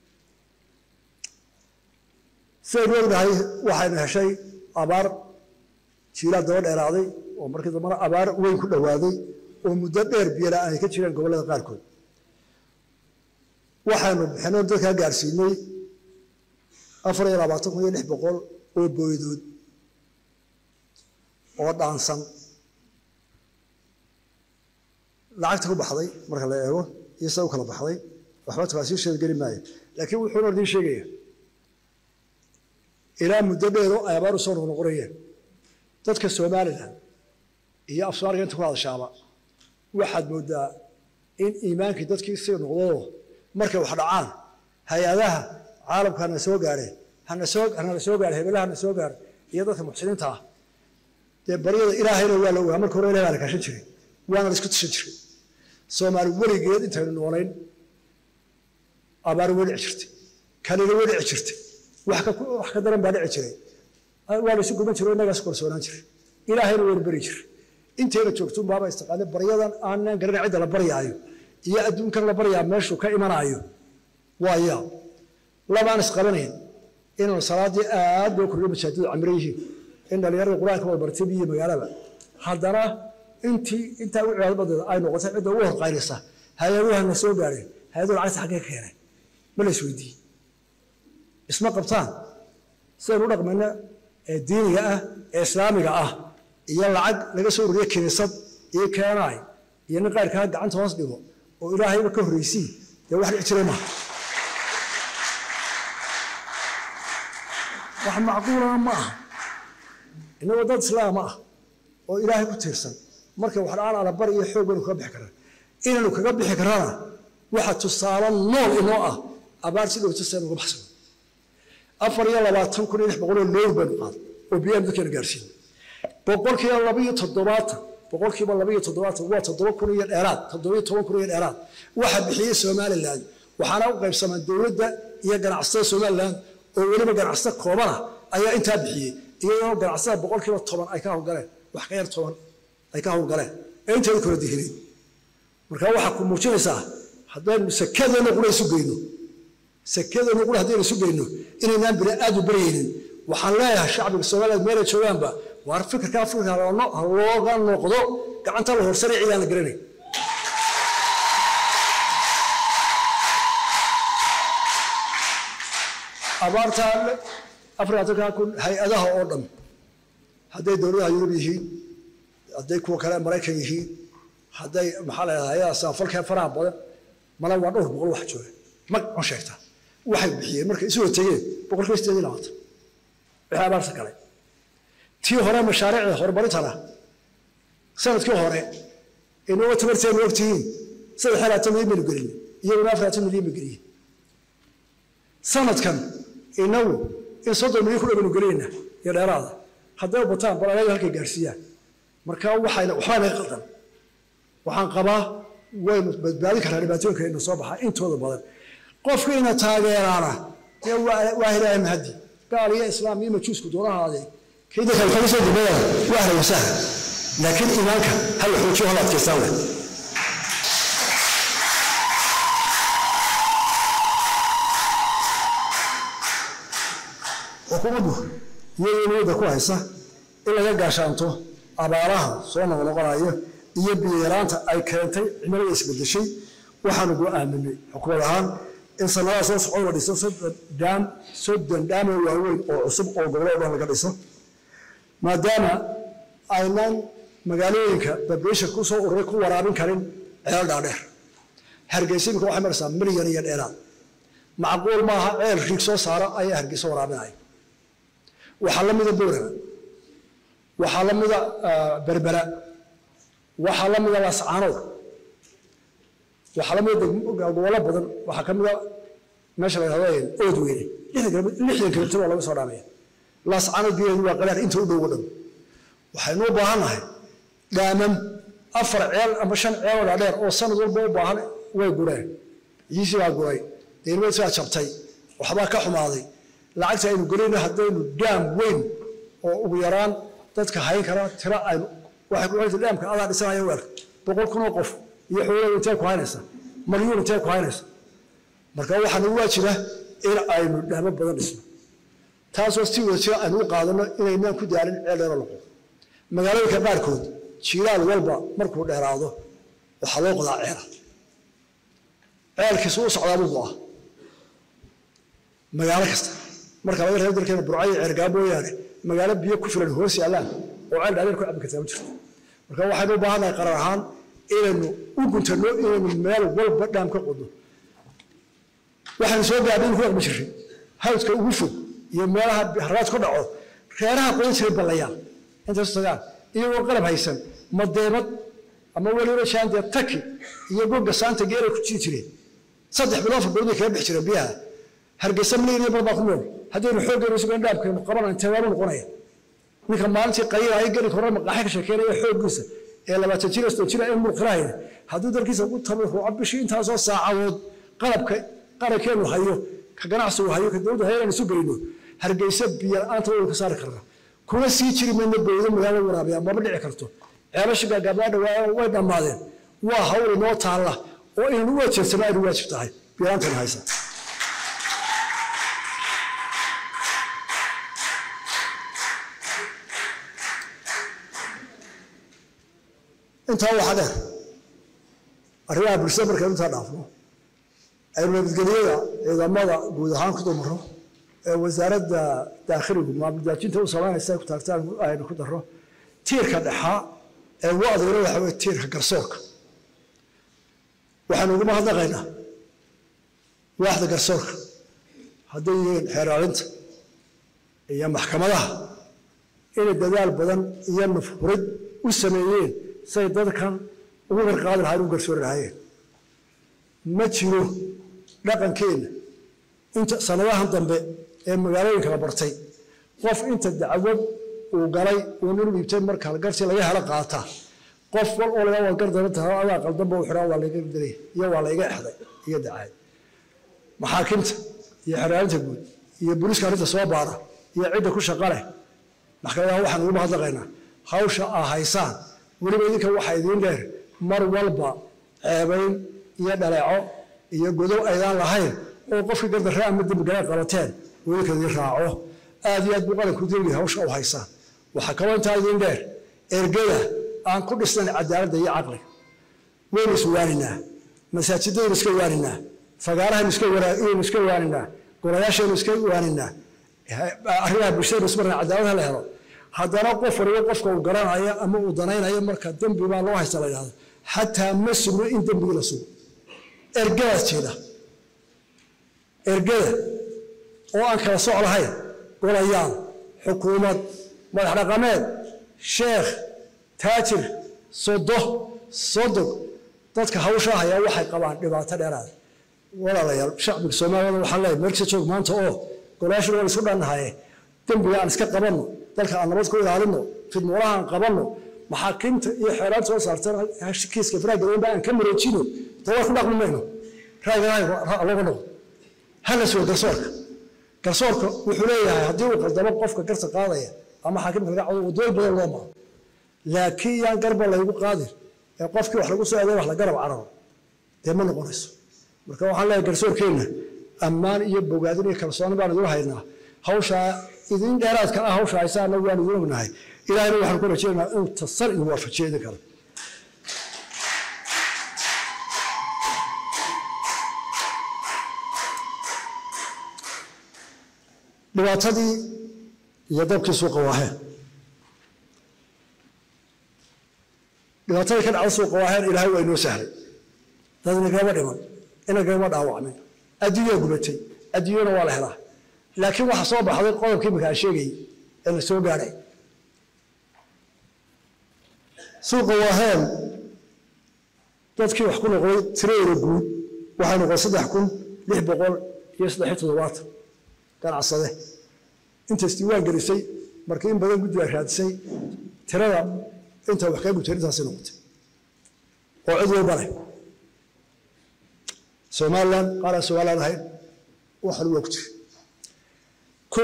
سيرودهاي waxay heshay abaar jiila daba dheeraaday oo markii dambe abaar weyn ku dhawaaday oo muddo dheer biyo ay ka jireen gobollada qaar kood waxaanu bixinay dadka gaarsiinay afar iyo labaatan kun iyo lix boqol oo booydood oo dhaansan lacagta ku baxday marka la eego iyo soo kala baxday waxba tafaasiil sheeg gari maayo laakiin wuxuu noo sheegayaa إلى مدبر أبار صور ونقرية تذكر سومالنا هي أفسار أنت كل هذا الشعب واحد مدة إن إيمانك تذكر يصير نقوله مركب واحد عام هيا ذا عالم كان سوق عليه هن سوق هن سوق عليه بلا هن سوق عليه يضغط المحسنين تاع تبريد إلى هنا ولا هو عمل كورة لا كان شجري وأنا رسكت شجري سومال ولي جد أنت النورين أبار ولي عشرتي كان ولي عشرتي wax ka daran baa dhici jiray waa la isugu ma jiro inaga iskor soonaan jiray ilaahayna wuu bari jiray inteena joogto baaba istiqaale baryadan aanan garan cid la bariyaayo iyo adduunkan la bariyaa meeshu ka imanayo waaya labaan isqabanayn inuu salaadii aad loo kordhiyo masaajid amriyihiin in dhalinyarada quraanka wada bartay biyo magaalada haddana intii inta u ciyaar badada ay noqotay cid ugu horqaynaysa hay'adaha na soo gaareen hay'adaha lacagta xagee ka keenay ma la isweydiiyay اسمه قبطان سيرو رقمنا الدينية الإسلامية آه يلا عد لقصور يكين صد يكاناي ينقال كهاد عن توصله وإلهي بكفر يسي ده واحد احترامه واحد معقولة معه إنه ضد سلامه وإلهي بترسل مركب واحد على بري يحوق وكبح كرر إن لو كبح كرر واحد تصال النور إنه أبار سيدو تسلم وبحسن أفر يلا باتهم كل اللي بقولوا اللون بنقاد وبيان ذكر جالسين بقول كي الله بيه تضباط boqolkiiba laba iyo toddobaatan waa toddoba kun iyo dheeraad toddoba iyo toban kun iyo dheeraad waxa bixiyay Somaliland waxaana u qaybsamaan dawladda iyo ganacsatada Somaliland oo waliba ganacsata koobana ayaa inta bixiyay iyadoo ganacsatada boqolkiiba toban ay ka howlgaleen wax ka yar toban ay ka howlgaleen inta ay kala dihiin marka waxa ku muujinaysaa haddaan sakada noqdo isu geyno sakada noqdo haddii isu geyno inaan bari aad u barayeen waxaan leeyahay shacabka Soomaaliyeed meel ay joogaanba war fikirka Afrika looga noqdo gacanta la horsaray ciidan la garanay abaarta Afrika ku hay'adaha oo dhan haday dawladaha Yurub yihiin haday kuwa kale Mareykan yihiin haday maxaa la yiraahdaa safarka faraha badan mala waa dhowr boqol wax jooga ma aan sheegtaa waxay bixiyeen markay isoo tageen boqolkiiba siddeed iyo labaatan waxa abaarta kale tii hore mashaariicda horumarintana sanadkii hore inuu tabarteen waqtigiin saddex iyo labaatan milyan gelin iyo afar iyo labaatan milyan gelin sanadkan inuu in soddon milyan ku dhagan gelina iyo dheeraada haday bataan balaayaha halka gaarsiiyaan marka waxayna waxaana qaldan waxaan qabaa way badbaadi karaan dhibaatooyinka inuu soo baxaa intooda badan qofka ina taageerana waa ilaahay mahdi قال يا إسلام يما تشوسك دورها هذه كيدا كان خمسة دبابة واحدة وسهلة لكن إيمانك هل حوشوا هلا تكسرنا وقومه يجيني ده كويسة إلا يرجع شانته أبارها صونا ونقرايه يبيرانت أي كانتي عملية اسم الشيء وحنقول آمني حكومة إن صنعاء صوص عورة صوص دام صد دام ويوين أو عصب أو قبلاء الله قديسه ما دام أيضاً مجاليك ببيش كوسو وركو ورابين كريم عيال داره هرجسيم كوا حمر سام مليون ينيران معقول ما عيال ريكسو صارا أي هرجسو ورابين أي وحلم ذا بورة وحلم ذا بربراء وحلم ذا وسعانو وحلم ولا بدن وحكم ذا ماشى الهواين أودويني لحد لحد كنت والله بس رامي لا سعنا بيه وقلنا أنت ودودن وحنو بهانه دائما أفرع عيال أمشان عيال ولا دير أو سنة دول بو بهانه ويقولين يجي ويقولين دين ويسوا شبتي وحبا كحم هذه لعكس إنه قلنا هذين دام وين ويران تذكر هاي كرا ترى واحد يقول الدم كأذا لسنا يورك بقول كنا وقف يحول ينتهي كوينسا مليون ينتهي كوينسا marka waxaan u waajibaa in aynu dhahmo badan dhisno taasoo si wada jira aynu qaadano inaynaan ku daalin ceelero laqo magaalooyinka qaarkood jiilaal walba markuu dheeraado waxa loo qodaa ceela ceelkiisu u socdaa buu ah magaalo kasta marka laga reebo dalkeena burcay cergaabo yaane magaalo biyo ku filan hoos yaalaan oo ceel dheer ku cabbi kartaa ma jirto marka waxaan u baahanahay qarar ahaan inaynu u guntano inaynu meel walba dhaam ka qodo waxaan soo gaadhay ku aqmi jiray hawdka ugu fog iyo meelaha haraad ku dhaco reeraha qoyn jiray balayaal inta sagaan iyo qalab haysan madeemad ama waliba shaanta taki iyo goga saanta geeray ku jiri jiray saddex bilood bilood ka bixi jiray biyaha hargeysa meelay barba ku nool hadii xooggeedu sugan dhaabkeenu qabanaan tawaabul noqonaya ninka maalintii qayr ay gali karo maqaxay ka sheekeynaya xooggiisa ee labaatan jir soo jira in mulqiraayna haduu dalkiisa u tabaruco abishi intaas oo saacadood qalabka qarankeenu hayo ka ganacsigu hayo ka dawladda hayran isu geeyno hargeysa biyo aanta oo ka saar karna kuna sii jiri meena bowdo magaalada waraabiya ma dhici karto ceelasha gabadha way dhamaadeen waa hawl noo taala oo in uu waajibsanaa inuu waajib tahay biyaantan haysa inta waxa dheer arrimaha bulshada marka inta dhaafno ay nabadgelyada ciidamada guud ahaan ku dumaro ee wasaaradda dakhliga maamuldaajinta u sameynaysa ku taagtaan ay ku daro tiirka dhaxa ee wadaadada waxa weey tiirka garsoorka waxaan ugu mahadnaqaynaa waaxda garsoorka hadday yihiin xeeraalinta iyo maxkamadaha inay dadaal badan iyo nafhurid u sameeyeen say dadkan ugu warqaad lahayn u garsoor lahaayeen ma jiro dhaqankeena inta sanadahan dambe ee magaalooyinka la bartay qof inta dacwad uu galay uu nin dhiibtay marka la garsi laga helo qaata qof wal oo laga wada gardaranta adaa qaldanba u xiraa waa laga diray iyo waa laga xaday iyo dacay maxaakiimta iyo xiraarinta guud iyo booliska arinta soo baara iyo cid ku shaqo leh maxkamadaha waxaan ugu mahadnaqaynaa hawsha ah haysaan waliba idinka waxa idin dheer mar walba ceebayn iyo dhaleeco iyo godow aydan lahayn oo qofkii gardarra ama dambigala qabateen weli kadii raaco aad iyo aad buu qaranku diiday hawsha u haysaan waxa kaloo intaa idin dheer ergada aan ku dhisnayn cadaaladda iyo caqliga waynu iswaaninaa masaajidaynu iska waaninaa fagaarahaynu iska waanaynu iska waaninaa golayaashaynu iska waaninaa arrimaha bulshada ismarna cadaaladda la helo haddana qof waliba qofka uu garanayo ama uu danaynayo marka dembi baa loo haysta la yidhahdo xataa ma sugno in dembigii la sugo ergadaas jeeda ergada oo aan kala soc lahayn golayaal xukuumad madax dhaqameed sheekh taajir sodo sodog dadka hawsha haya waxay qabaan dhibaato dheeraad walaalayaal shacbiga Soomaaliyeed waxa la meelka joog maanta oo golayaashu waa isku dhannahay dambiga aan iska qabanno dalka aan nabad ku ilaalino fidmuraha aan qabanno maxaakiimta iyo xeerarta soo saartan kiiska faraga weyn baan ka mareejino tawa ku dhaqmayno raagahay laga noqdo hala soo garsoorka garsoorka wuxuu leeyahay haddii uu qaldamo qofka garta qaadaya ama xaakimka laga cawdo wadooy badan loo maro laakiin yaan garba lagu qaadin ee qofkii wax lagu soo aaday wax la garab cararo dee ma noqonayso marka waxaan leeyahay garsoorkeena ammaan iyo bogaadin iyo kalsooni baan idin haynaa hawsha idin dheeraadka ah hawsha aysaana waan idin ognahay ilaahayna waxaan ku rajaynayaa inuu tasar iyo waafajiyo karo dhibaatadii iyo dabkii suuqa waaheen dhibaatadii ka dhacda suuqa waaheen ilaahay waa inoo sahlay dadna gaba dhiman ina gaba dhaawacmay adduunyo gubatay adduunyana waa la helaa laakiin waxa soo baxday qodobkii markaa sheegay ee la soo gaaray suuqa waaheen dadkii wax ku noqday tirada guud waxay noqon saddex kun lix boqol iyo saddex iyo toddobaatan ganacsade inta istiwaan gelisay markii in badan guddiga raadisay tirada inta wax ka gudtay intaas noqotay oo cid walba leh Soomaaliland qara Soomaaliland hay wax lagu waqti ko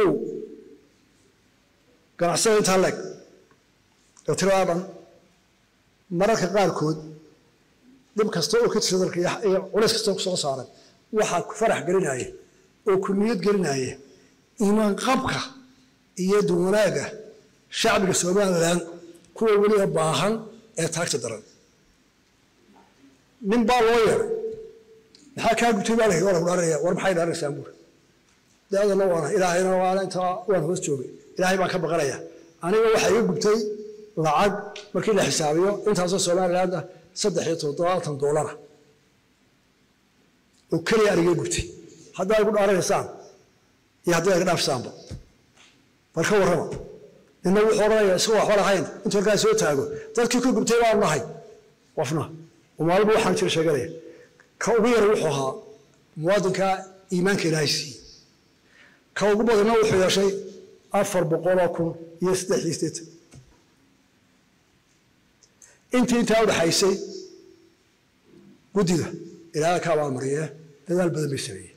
ganacsade inta lag tiraadan mararka qaarkood dib kasta oo ka tirsan dalka iyo culays kasta oo soo saaray waxa ku farax gelinaya oo kulmiyad gelinaya iimaan qabka iyo duwanaaga shacbiga Soomaaliland kuwa wali baahan ee taagta daran min baa loo yeeray maxaa ka gutay baa lahayd wala dhaaraya war maxay dhaaraysaa buur daadana waana ilaahayna waana inta waan hoos joogay ilaahay baan ka baqanaya aniga waxa iga gubtay lacag markii la xisaabiyo intaas oo Soomaaliland saddex iyo toddobaatan dollar oo kaliya ariga gubtay hadda ay ku dhaaraysaan iyo hadda ay dhaafsaanba marka warrama inna wuxuu oranaya isoo wax wala hayn inta ka soo taago dadkii ku gubtay waa nahay qofna umaalbu waxaan jir sheeganaya ka ugu yar wuxuu ahaa muwaadinka iimaanka Ilaahay ka ugu badan wuxuu yeeshay afar boqol kun iyo saddex iyo siddeetan intii inta u dhaxaysay guddiga Ilaahay ka waa mariye dadaal badan bay sameeyeen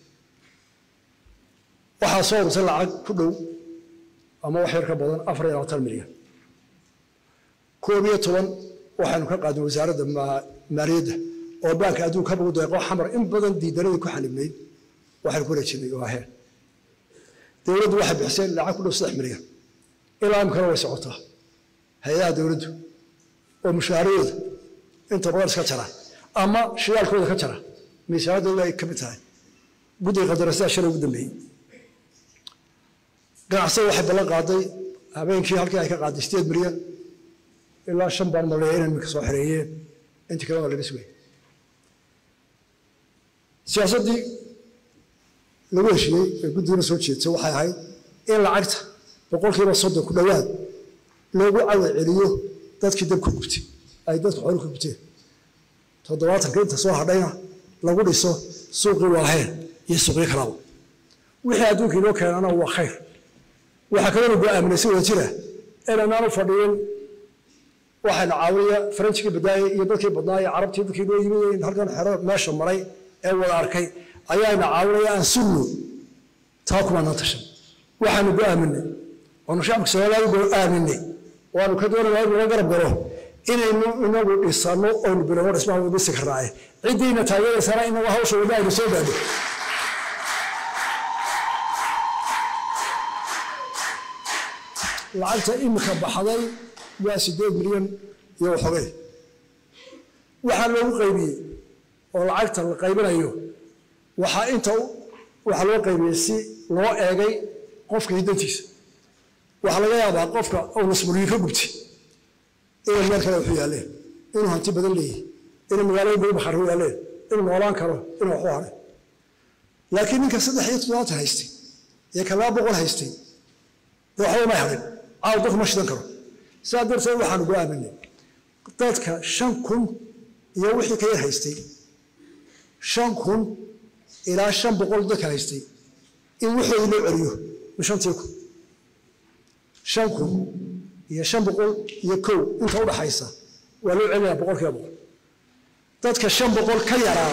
waxa soo urursan lacag ku dhow ama wax yar ka badan afar iyo labaatan milyan koob iyo toban waxaanu ka qaaday wasaaradda maaliyadda oo baanka adduunka ka buuday qof xamar in badan diidaradii ku xalibnay waxaan ku rajinay oo ahayn dawladdu waxay bixisay lacag ku dhow saddex milyan ilaa imkana way socotaa hay'adaha dawladdu oo mushahariyada inta badan iska jara ama shidaalkooda ka jara miisaanadooda ay ka mid tahay guddiga qadarasta shalay ugu dambeeyey ganacsade waxay ballan qaaday habeenkii halkii ay ka qaaday sideed milyan ilaa shan baan maleeyay inay minka soo xireeyeen intii kale waa laga sugay siyaasaddii lagu heshiiyey ee guddigana soo jeedtay waxay ahayd in lacagta boqolkiiba soddon ku dhowaad loogu cawad celiyo dadkii dabka gubtay ay dadka xoolo ku gubteen toddobaatanka inta soo hadhayna lagu dhiso suuqii waaheen iyo suuqyo kalaba wixii adduunka inoo keenana waa khayr waxa kaloo go'aaminay si wada jira inaanu fadhiyin waxayna caawiya faranjiga badaayay iyo dadkii badnaayay carabtii dadkii loo yimid halkan xero meesha maray ee wada arkay ayaana caawinaya aan sunno taa kuma natashan waxaanu go'aaminay oo shacabka Soomaaliyeed go'aaminay waanu ka doonayaa inuu garab galo inaynu inagu dhisano oo bilowno dhismaha wada si karaaye cidiina taageeraysa inuu hawsha wadaayay soo gaadho lacagta imika baxday waa sideed milyan iyo xogay waxa loo qaybiyay oo lacagta la qaybinayo waxa inta waxa loo qaybiyay si loo eegay qofka hidantiisa waxa laga yaabaa qofka oo nasbuliyo ka gubtay ee meel kale wuxuu yaalay inuu hanti badan leeyahay inuu magaalada bay baxar u yaalay inuu noolaan karo inuu wax u haray laakiin ninka saddex iyo toban haystay iyo kala boqol haystay waxa ma harin aw dad ma shidan karo saadar soo waxaan go'aaminay dadka shan kun iyo wixii ka haystay shan kun ilaa shan boqol dadka haystay in wixii loo celiyo shantii kun shan kun iyo shan boqol iyo kow inta u dhaxaysa waa loo celiyaa boqolkiiba boqol dadka shan boqol ka yaraa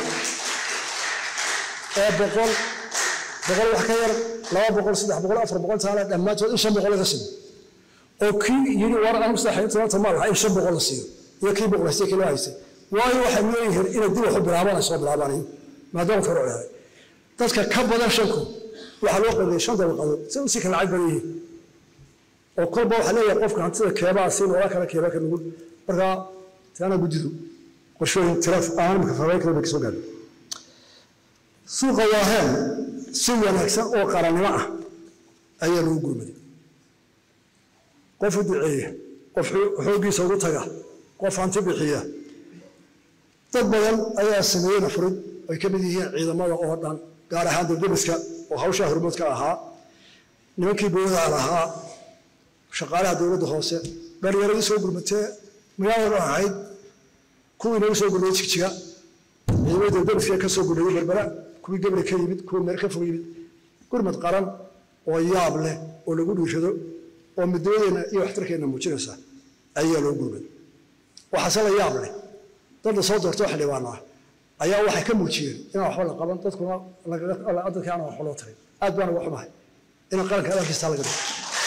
ee boqol boqol wax ka yar laba boqol saddex boqol afar boqol taala dhammaantood in shan boqol laga siiyo oo kii yiri war aan saxayto toban mal ay shan boqol la siiyo iyo kii boqol la kilo haysay waayo waxa leeyahay in dib wax u bilaabaan soo bilaabanayo maadaama faro yahay dadka ka badan shan kun waxa loo qaybiyay shan daqiiqado si si kala cad badan oo kolba waxa leeyahay qofka hantida keebaa si loo kala keebaa kan ugu marka taana gudidu qorshooyin tiraf aan marka faa'iido kale soo gaadho suuqa waahan si wanaagsan oo qaranimo ah ayaa loo gurmaday qof u duceeya qof xoogiisa ugu taga qof hanti bixiya dad badan ayaa sameeyay furid ay ka mid yihiin ciidamada oo dhan gaar ahaan dowladda oo hawsha hormuudka ahaa nimankii boodada ahaa shaqaalaha dowladda hoose dhalinyarada soo gurmatay magaalada ahayd kuwii inoo soo gurmatay jigjiga ciidamada dowladda ka soo gurmatay berbera kuwii gabar ka yimid kuwii meel ka fog yimid gurmad qaran oo yaab leh oo lagu dhiirado oo midoodeena iyo waxtarkeena muujinaysa ayaa loo gurmay waxa la yaab leh dad soo doorto xildhibaano ayaa waxay ka muujiyeen in waxba la qaban dadkuna la adadka aan wax loo taray aad baan wax mahay in qaranka dalkiisa laga dhigo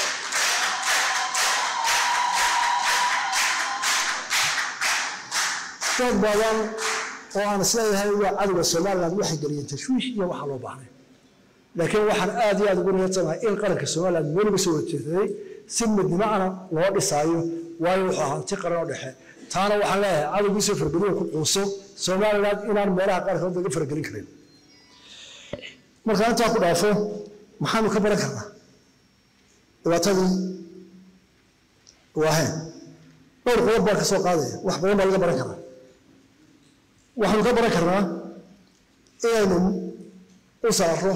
dad badan oo aan isleeyahay waa cadawga Soomaaliland waxay galiyeen tashwiish iyo waxa loo baahnay laakiin waxaan aad iyo aad ugu niyadsanaa in qaranka Soomaaliland weliba soo wajeeday si midnimada loo dhisaayo waayo waxa hanti qaran oo dhexe taana waxaan leeyahay cadawgiisa fargeliyo ku quuso Soomaaliland inaan meelaha qaarkood laga fargelin karin marka inta ku dhaafo maxaanu ka baran karnaa dhibaatadii waahe dhowr qodob baa ka soo qaadaya wax badan baa laga baran karaa waxaanu ka baran karnaa inaynu u saarro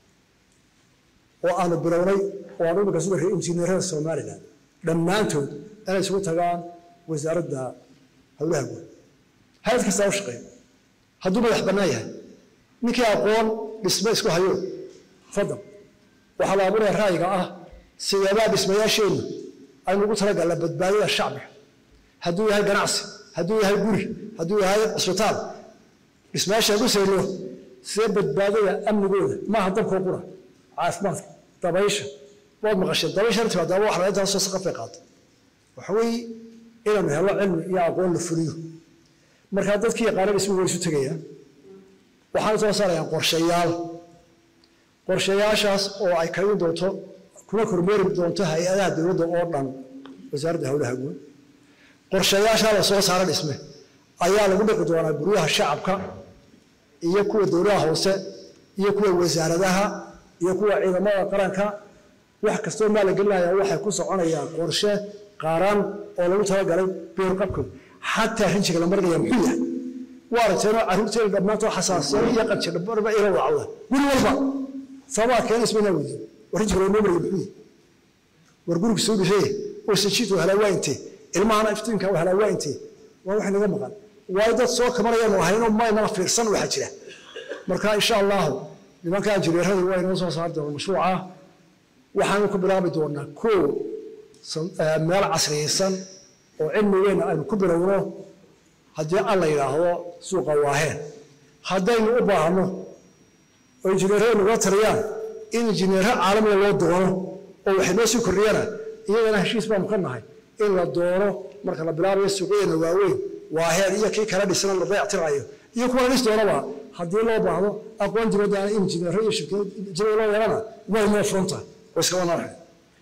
oo aanu bilownay oo aanu ka soo reeyay injineerada Soomaaliland dhammaantood inay isugu tagaan wasaaradda hawlaha guud hay'ad kasta oo shaqeeya hadduu madax bannaan yahay ninkii aqoon dhisme isku hayo fadal waxa la abuuray ra'yiga ah sideebaa dhismayaasheenu aynu ugu talagalnay badbaadada shacbiga hadduu yahay ganacsi hadduu yahay guri hadduu yahay isbitaal dhismayaasha ugu saylo si badbaadada amnigooda ma hadabka qura caafimaadka dabaysha waad maqashay dabaysha inta daba wax la inta soo saqafay qaad waxa weey inaan helo cilmi iyo aqoon la fuliyo marka dadkii yaqaan ismu way isu tagayaan waxaan soo saarayaan qorshayaal qorshayaashaas oo ay ka doonto kuna kormeeri doonto hay'adaha dawladda oo dhan wasaaradda hawlaha guud qorshayaasha la soo saaray dhisme ayaa lagu dhaqi doonaa guryaha shacabka iyo kuwa dawladda hoose iyo kuwa wasaaradaha iyo kuwa ciidamada qaranka wax kastoo maal gelinaaya waxay ku soconayaan qorshe qaran oo lagu talagalay beer qabka حتى هنشك المرة يمحيها وارتنا عروتي الدمات وحساسية قد شرب أربع إلى وعوة قول والله صباح كان اسمه نودي ورجع المرة يمحيه ورجولك سوي شيء وسشيت وهلا وينتي المعنى افتنك وهلا وينتي وإحنا نمغن وايد الصوت مرة وهينو ما ينافق سن وحجله مركا إن شاء الله لما كان جري هذا وين وصل صار المشروع وحنو كبرابي دونا كو مال عصري سن وعلمينا أن كبرونه هدي الله يراهو سوق واهين هدين أباهمه وإنجنيرين وطريان إنجنير عالم الله دوره وحناسي كريانا إيه أنا هشيس ما مكانها إلا دوره مركز البلاد السوقين الواوين واهين إيه كي كلام السنة اللي ضيعت رأيه يكون ليش دوره هدي الله أباهمه أقوى إنجنير إنجنير يشوف إنجنير الله يرانا وين ما فرنته وسكوانا راح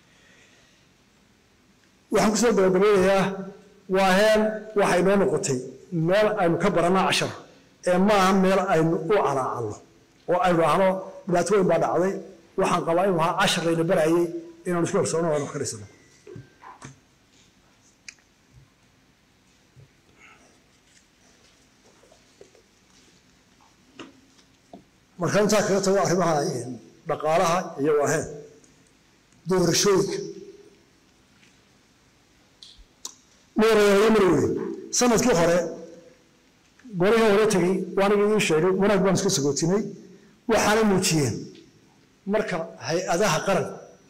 waxaan ku soo gabagabeeyaa waaheen waxay noo noqotay meel aynu ka baranaa cashar ee ma aha meel aynu u calaacalno oo aynu ahno dhibaatooyin baa dhacday waxaan qabaa in waxa cashar layna barayay inaanu isku horsoonno oo ka dhisano markaan intaa kaga tago arrimaha dhaqaalaha iyo waaheen doorashooyinka مرة سنة كي خرى قريه ولا تجي وأنا جيت الشهر وأنا بمسك سكوتيني وحنا موتين مركب هاي أداها قرن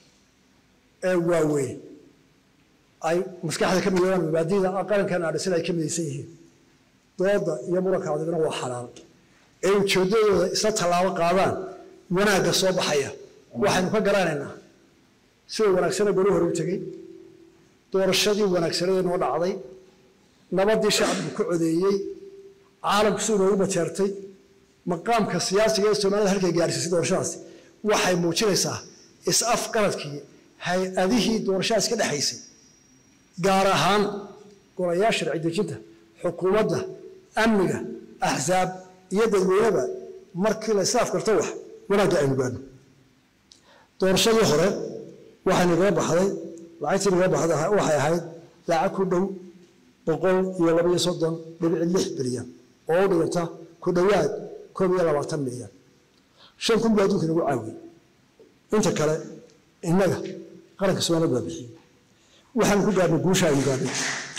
واوي أي مسك هذا كم يوم بعدين أقرن كان على سنة كم يسيه ضد يمرك هذا هو حلال أي تشدو استطلع قاضان وأنا قصوب حياة واحد فقراننا سوى وأنا سنة قروه روتجي doorashadii wanaagsaneed oo dhacday nabadii shacabku ku codeeyay caalamku soo ugu bajartay maqaamka siyaasiga ee Soomaaliya halkay gaarsiisay doorashadaas waxay muujinaysaa is afqaradkii hay-adihii doorashadaas ka dhaxaysay gaar ahaan golayaasha sharci dejinta xukuumadda amniga ahzaab iyo dadweynaha markii la isaaf karto wax wanaag aynu gaadno doorashadii hore waxay naga baxday lacagtii naga baxday waxay ahayd lacag ku dhow boqol iyo laba iyo soddon dhibic lix bilyan oo u dhiganta ku dhowaad koob iyo labaatan milyan shan kun baa adduunka nagu caawiyey inta kale innaga qaranka Soomaaliya baa bixiyey waxaan ku gaadhnay guusha aynu gaadhnay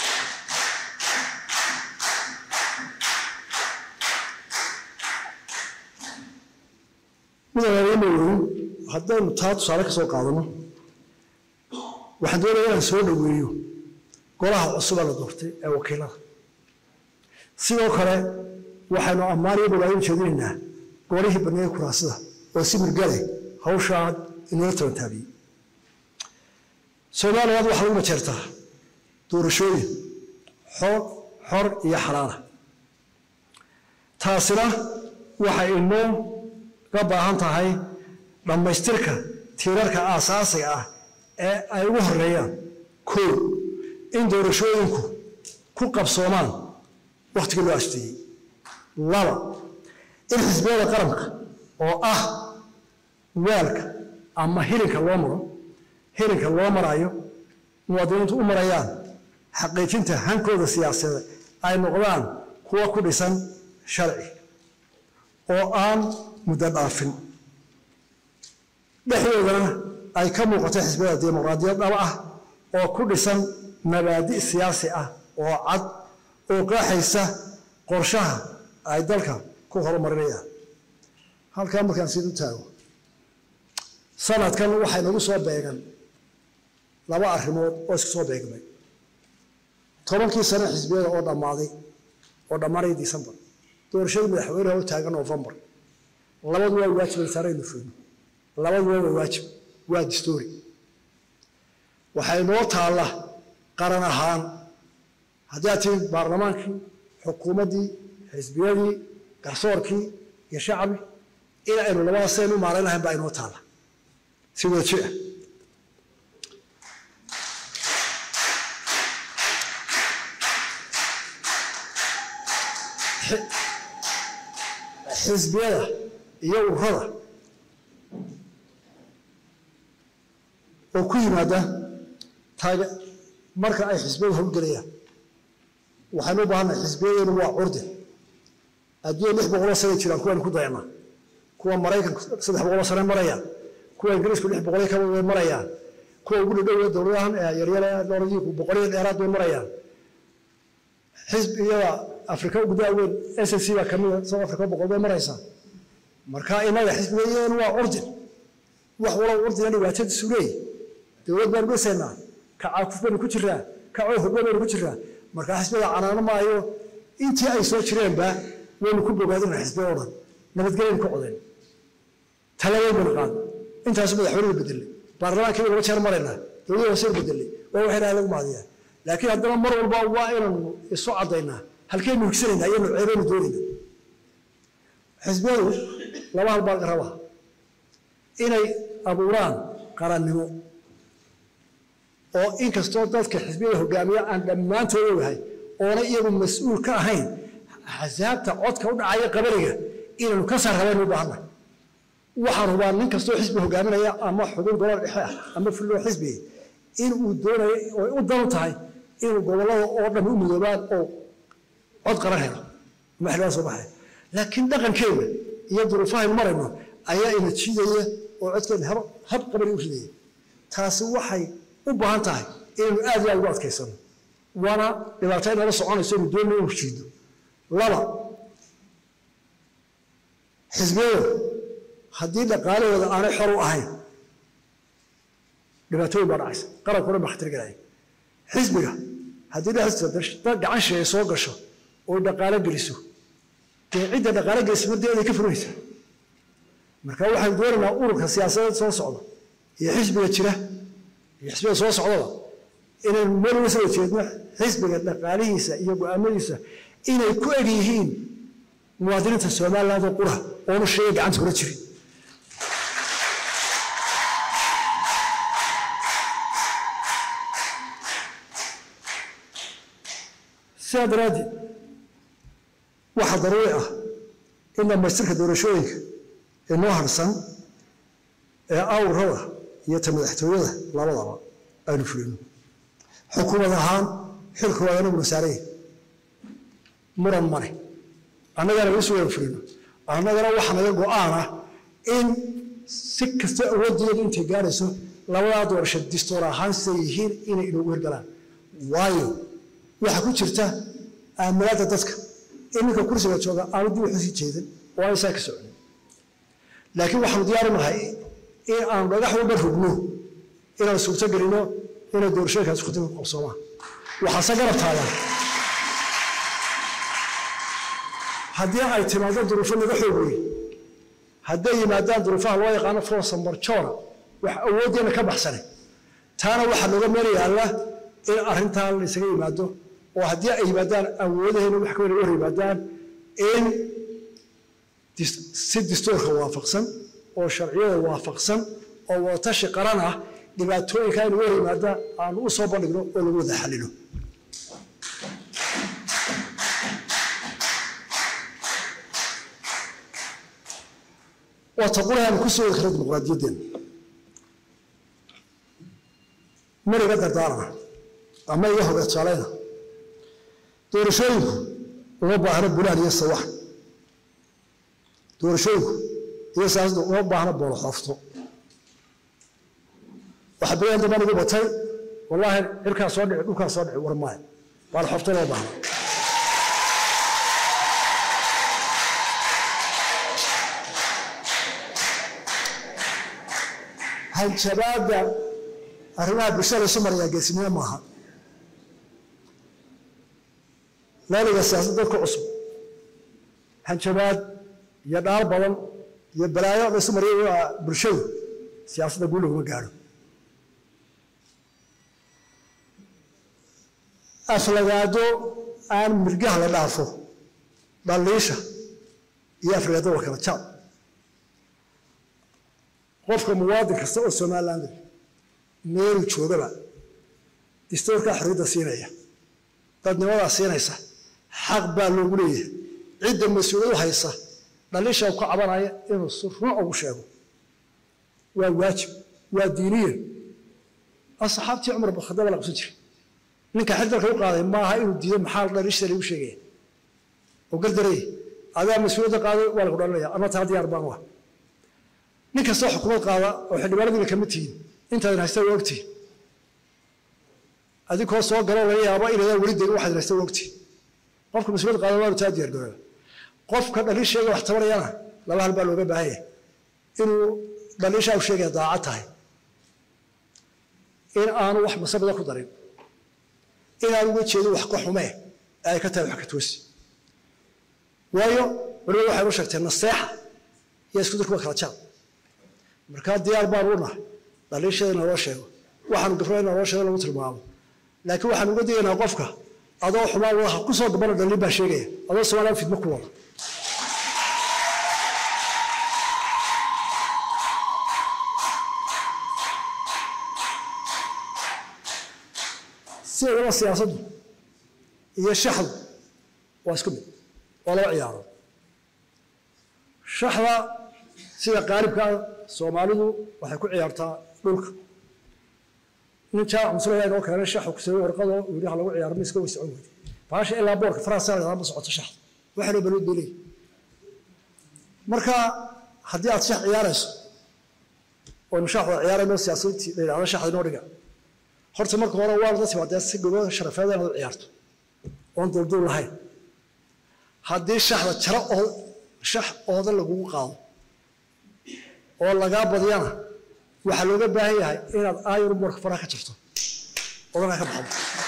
midaan haddaynu taa tusaale ka soo qaadano waxaan doonayaa inaan soo dhaweeyo golaha cusub la doortay ee wakiilada sidoo kale waxaanu ammaan iyo bogaadin jeedinaynaa golihii banneeyay kuraasada oo si mirgale hawshaa inoo tabantaabiyey Soomaaliya waxaa lagu majeertaa doorashooyin xor xor iyo xalaala taasina waxay inoo ka baahan tahay dhammaystirka tiirarka aasaasiga ah ee ay ugu horeeyaan koow in doorashooyinku ku qabsoomaan waqtiga loo asteeyey laba in xisbiyada qaranka oo ah weelka ama hilinka loo maro hilinka loo marayo muwaadiniintu u marayaan xaqiijinta hankooda siyaasadeed ay noqdaan kuwa ku dhisan sharci oo aan muddo dhaafin dhexdoodana ay ka muuqato xisbiyada dimuqraadiyad dhab ah oo ku dhisan mabaadi' siyaasi ah oo cad oo qaaxaysa qorshaha ay dalka ku horumarinayaan halkaa markaan sida u taago sanadkan waxay nagu soo beegan laba arrimood oo isku soo beegmay tobankii sano xisbiyada oo dhammaaday oo dhammaanay December doorashadii madaxweynaha oo taagan November labadu waa waajib saaraynu fiirno labadu waa waajib waa dastuuri waxay noo taala qaran ahaan haddii aad baarlamaankii xukuumaddii xisbiyadii garsoorkii iyo shacbi in aynu labadaas aynu maaraynahayn baa inoo taala si wada jir xisbiyada iyo ururada oo ku yimaada taaga marka ay xisbiyadu howlgalayaan waxaan u baahanahay xisbiyadu waa curdin adduun lix boqol sano jiraan kuwan ku dayana kuwa Mareykanka saddex boqol sano marayaan kuwa Ingiriisku lix boqol ka way marayaan kuwa ugu dhow dowladahan ee yaryar ee dowladii ku boqol dheeraad way marayaan xisbiyada Afrika ugu daaweyn S S C ba kamid South Africa boqol way maraysaa marka inaga xisbiyadu waa curdin wax wala curdin dhibaatada suuray dowlad baan go'sana ka caaqufban ku jiraa kacoo hoggaanaynu ku jirnaa markaa xisbiga canaano maayo intii ay soo jireenba waynu ku bogaadina xisbiga oo dhan nabadgelyaynu ka codeen talabaynu qaad intaas madaxweynuhu bedelay baarlamaankii laba jeer maraynaa dowladda hoose bedelay waa waxay ilaahay lagu mahadiyaa laakiin haddana mar walba waa inaynu isu caddaynaa halkaynu higsanaynaa iyo nuuceedaynu doonaynaa xisbiyadu laba hal baa rabaa inay abuuraan qarannimo oo inkastoo dadka xisbiyada hogaamiya aan dhammaantood ogahay oona iyagu mas-uul ka ahayn axsaabta codka u dhacaya qabaliga inaynu ka saar rabeen u baahanna waxaan hubaa nin kastoo xisbi hogaaminaya ama xubin gobol dhexe ah ama fulloo xisbiga inuu doonayo oo u dan tahay inuu gobollada oo dhan u midoobaan oo cod qaran helo ama xildhibaan soo baxay laakiin dhaqankeena iyo duruufahaynu marayno ayaa ina jiidaya oo codkeena hab hab qabali u ridaya taasi waxay u baahan tahay inaynu aad iyo aad ugu adkaysano waana dhibaato inala soconayso inuu doonno inuu jiido laba xisbiyada haddii dhaqaalahooda aanay xor u ahayn dhibaatooyin baa dhacaysa qarankuna baa khatar galaya xisbiga haddii dhexdiisa gacan sheeye soo gasho oo dhaqaalo geliso dee cidda dhaqaalo gelisa mardeeday ka furanaysaa marka waxaan doonaynaa ururka siyaasadeed soo socda iyo xisbiga jira iyo xisbiga soo socdaba inaynu meel uga soo jeedno xisbiga dhaqaalihiisa iyo go'aamadiisa inay ku eg yihiin muwaadiniinta somaliland oo qura oonu sheega gacanta kula jirin sidaa daraaddeed waxaa daruuri ah in dhammaystirka doorashooyinka ee noo harsan ee awrada iyo ta madaxtooyada labadaba aynu fulino xukuumad ahaan xilkooda anaguna saaraya muran male annagana isu wada fulino annagana waxaa naga go'aan ah in si kasta awooddeedu intay gaarayso labadaa doorasho distoor ahaan siday yihiin inay inoogu hirgalaan waayo waxaa ku jirta aamalaadda dadka in ninka kursiga jooga aanu dib waxu sii jeedin oo aan isaa ka soconin laakiin waxaanu diyaar u nahay in aanu dhagax walba rugno inaan suurto gelino inay doorashooyinkaasi khudib ku qabsoomaan waxaase garab taagan haddii ay timaado duruufo naga xoog weyn hadday yimaadaan duruufaha loo yaqaano force majeure wax awooddeena ka baxsanay taana waxaa looga meel yaalla in arrintaa la isaga yimaado oo haddii ay yimaadaan awoodaheena wax ka weyn hor yimaadaan in si dastuurka waafaqsan oo sharciyada waafaqsan oo wadatashi qaran ah dhibaatooyinka aynu hor yimaadaan aanu u soo bandhigno oo lagu wada xallilo وتقول أنا كسر الخرج مقديدا مرة قدر دارنا أما يهرب علينا دور شيء ربع رب ولا يسوح دور شيء يساعد ربع رب ولا حفظه وحبينا عندما نقول بطل والله إركا صادع إركا صادع ورماي والحفظه ربع الشباب أرنا بشر سمر يا جسمي معها لا لا السياسة ذلك عصب الشباب يدار بلن يبرايا بسمر يا برشوا سياسة تقوله ما قالوا أفلقادو أن مرجع للعفو بالليشة يفرقادو وكذا شاب qofka muwaadin kasta oo Soomaaliland meel joogaba dastuurka xorriyadda siinaya dadnimada siinaysa xaq baa loogu leeyahay cidda mas'uuliyad haysa dhalisha ku cabanaya inuu sirro ugu sheego waa waajib waa diiniyan asxaabtii Umar bin Khattab la qabsan jiray ninka xilka u qaaday ma aha inuu diido maxaa dhalisha lagu sheegay oo gardaray adaa mas'uuliyadda qaaday waa lagu dhalaya ama taa diyaar baan waa ninka soo xukuumad qaada oo xildhibaanadii ka mid yihiin intaad haystaa waqti adikoo soo galo laga yaabo inay wali deegan waxaad haystaa waqti qofka mas'uuliyad qaada waa taa diyaar garoobay qofka dhalisheega wax tabarayana laba hal baa looga baahan yahay inuu dhalisha u sheegay daacad tahay in aanu wax masabada ku darin inaan uga jeedo wax ka xumee ay ka tahay wax ka toosi waayo wariyo waxay u sheegtay naseexa iyo isku dirku kala jaab marka diyaar baan u nahay dhaliisheena loo sheego waxaan gafrayna loo sheego lagu tilmaamo laakiin waxaan uga digaynaa qofka adoo xumaan waxa ku soo dabana dhaliil baa sheegaya adoo Soomaaliya fidma ku wada سير السياسة هي الشحذ واسكت ولا عياره شحذة سير قارب كان سوماليدو وحيكون عيارتها دولك نتا مسؤولية لو كان الشحذ وكسر ورقده ويريح له عيار مسكه ويسعود فاش إلا بورك فرنسا هذا بصعد الشحذ وحلو بلود لي مركا حديات شحذ عيارس ونشحذ عيار من السياسة على شحذ نورجا horta marka hore waa dadka wada si gobol sharafeed ah ciyaarto oo dulduul lahayn hadii shaxda jara oo shax oo lagu qaado oo laga badiyana waxa looga baahan yahay inaad aayur marka faraha ka jirto oo ka baxdo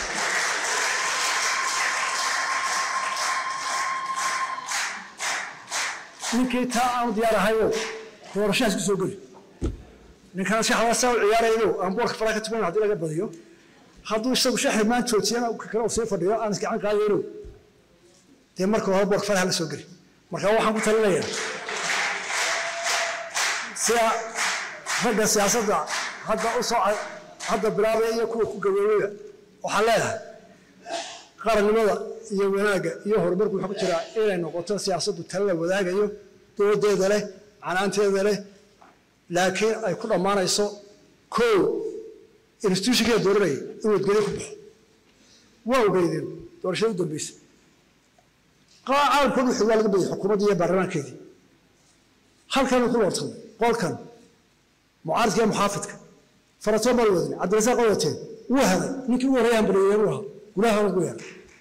ninkii taa aan diyaar ahayo doorashaas ku soo gali ninkan shaxda soo ciyaarayno aan boorka faraha ka tuman hadii laga badiyo hadduu isagu shaxay maan joojiyana uu kala soo fadhiyo aan iska can qaadayno tii marka hore boorka faraha la soo gali marka waxaan ku talinayaa siya ragga siyaasadda hadda u soo hadda bilaabay iyo kuwa ku gaboobay waxaan leeyahay qarannimada iyo wanaaga iyo horumarku waxa ku jira inay noqoto siyaasaddu tala wadaagayo doodeeda leh canaanteeda leh laakiin ay ku dhamaanayso koo institutionka dooranay inuu geli ku baxo waa ogeydeen doorashada dambaysa qaacad ku wuxuu laga bixiyay xukuumadda iyo baarlamaankeedii halkan ku wartay qolkan mucaaradka iyo muxaafidka farato balwadni cabdirasaaq qawateen wuu helay ninkii uu horeeyay ambaliyay uu ahaa gulaha ugu yar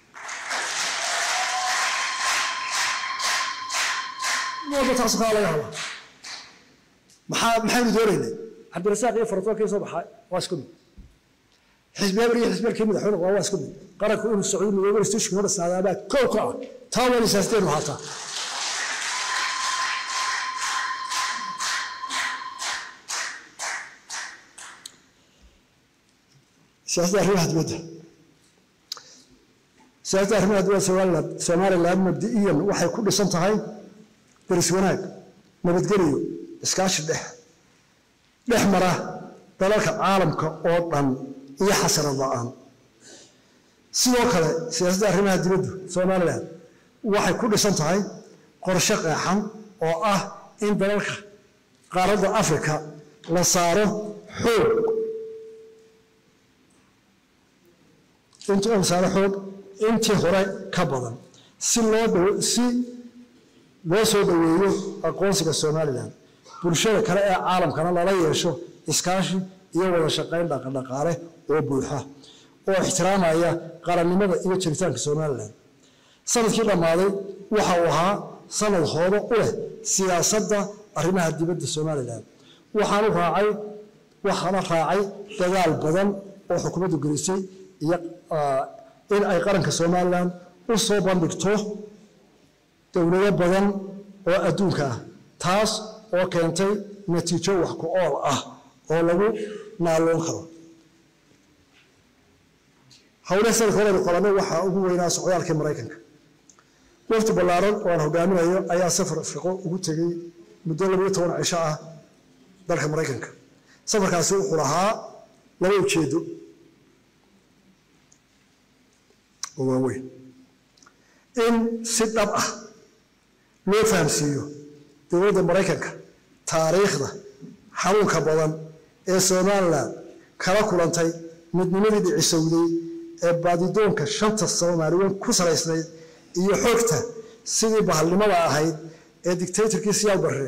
wada taasoo la yahay maxaa maxay dooraynay cabdirasaaq iyo farato ka soo baxay waa isku mid حزب أمريكا حزب الكلمة حلو وواس كله قرأ كل السعوديين ويقول استشهد هذا السعادات كوكا تاول ساستين وحاطة سياسة الرماد مدة سياسة الرماد مدة سوالد سمار الآن مبدئيا وحي كل سنة هاي درس وناك ما بتقريو إسكاش ده ده مرة طلاق عالم كأوطن iyo xasarad la'aan sidoo kale siyaasadda arrimaha dibadda Soomaaliland waxay ku dhisan tahay qorshe qeexan oo ah in dalalka qaaradda Afrika la saaro xoog inta la saaro xoog intii hore ka badan si loo si loo soo dhaweeyo aqoonsiga Soomaaliland bulshada kale ee caalamkana lala yeesho iskaashi iyo wada shaqayn dhaqan-dhaqaale oo buuxa oo ixtiraamaya qarannimada iyo jiritaanka Soomaaliland sanadkii dhamaaday waxa uu ahaa sanad hoodo u leh siyaasadda arrimaha dibadda Soomaaliland waxaanu raacay waxaana raacay dagaal badan oo xukuumaddu gelisay iyo in ay qaranka Soomaaliland u soo bandhigto dawlado badan oo adduunka ah taas oo keentay natiijo wax ku ool ah oo lagu naaloon karo hawlaha sanadkooda qabanay waxa ugu weynaa socdaalka Mareykanka waqti ballaaran oo hogaaminayo ayaa safar Afrika ugu tagay muddo laba iyo toban cisho ah dalka Mareykanka safarkaasi wuxuu lahaa laba ujeedo oo waaweyn in si dhab ah loo fahamsiiyo dowladda Mareykanka taariikhda xarunka badan ee Soomaaliland kala kulantay midnimadii dhicisowday ee baadidoonka shanta Soomaaliyeed ku salaysnayd iyo xoogta sidii bahalnimada ahayd ee dictatorkii Siyaad Barre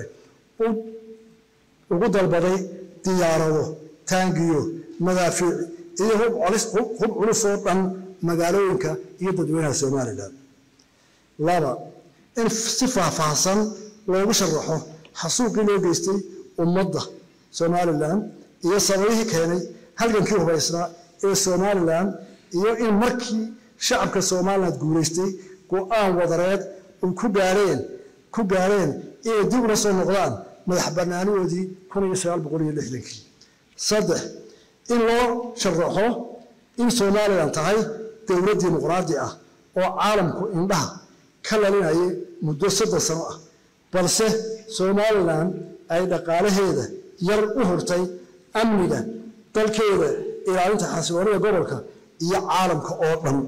ugu dalbaday diyaarado taangiyo madaafiic iyo hub culus oo dhan magaalooyinka iyo dadweynaha Soomaaliland laba in si faahfaahsan loogu sharaxo xasuuqii loo geystay ummadda Soomaaliland iyo sababihii keenay halgankii hubaysnaa ee Soomaaliland iyo in markii shacabka Soomaaliyeed guuleystay go'aan wadareed oo ku gaareen ku gaareen ee dib u soo noqdaan madax bannaanidoodii kun iyo sagaal boqol iyo lixdan. saddex in loo sharaxo in Soomaaliland tahay dawlad dimuqraadi ah oo caalamku indhaha ka lalinayay muddo saddex sano ah balse Soomaaliland ay dhaqaalaheeda yar u hurtay amniga dalkeeda ilaalinta xasiloonida gobolka iyo caalamka oo dhan.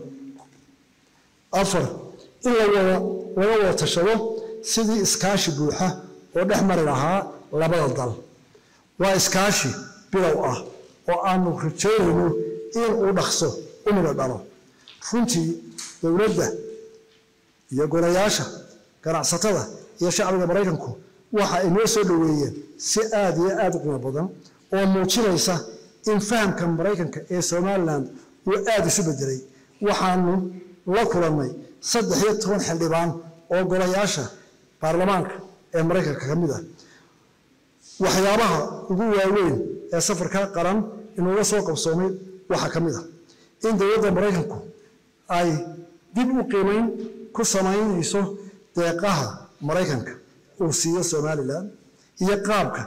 afar in la wada wada tashado sidii iskaashi buuxa oo dhex mari lahaa labada dal. waa iskaashi bilow ah oo aanu rajaynayno in uu dhaqso u mid dhalo. runtii dawladda iyo golayaasha ganacsatada iyo shacabka Mareykanku waxa ay noo soo dhaweeyeen si aad iyo aad u qiimo badan oo muujinaysa in fahamka Mareykanka ee Soomaaliland uu aad isu bedelay. waxaanu la kulannay saddex iyo toban xildhibaan oo golayaasha baarlamaanka ee Mareykanka ka mid ah. waxyaabaha ugu waaweyn ee safarka qaran inuu soo qabsoomay waxa ka mid ah in dawladda Mareykanku ay dib u qiimeyn ku sameynayso deeqaha Mareykanka uu siiyo Soomaaliland iyo qaabka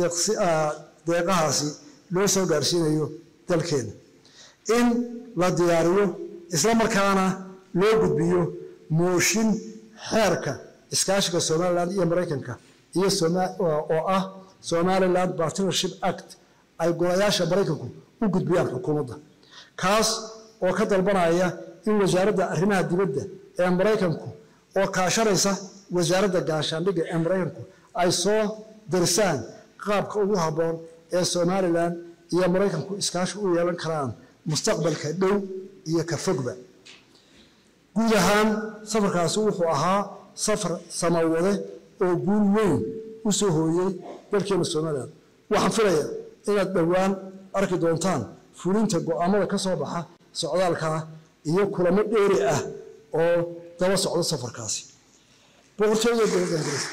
deeqahaasi loo soo gaarsiinayo dalkeena. in la diyaariyo isla markaana loo gudbiyo mooshin xeerka iskaashiga Soomaaliland iyo Mareykanka iyo oo ah Somaliland Partnership Act ay golayaasha Mareykanku u gudbiyaan xukuumadda kaas oo ka dalbanaya in wasaaradda arrimaha dibadda ee Mareykanku oo kaashanaysa wasaaradda gaashaandhigga ee Mareykanku ay soo darsaan qaabka ugu habboon ee Somaliland iyo Mareykanku iskaashi u yeelan karaan mustaqbalka dhow iyo ka fogba. guud ahaan safarkaasi wuxuu ahaa safar samawade oo guul weyn u soo hooyay dalkeena Soomaaliland. waxaan filayaa inaad dhawaan arki doontaan fulinta go'aamada ka soo baxa socdaalka iyo kulamo dheeri ah oo daba socda safarkaasi. boqortooyada dowladda Ingiriiska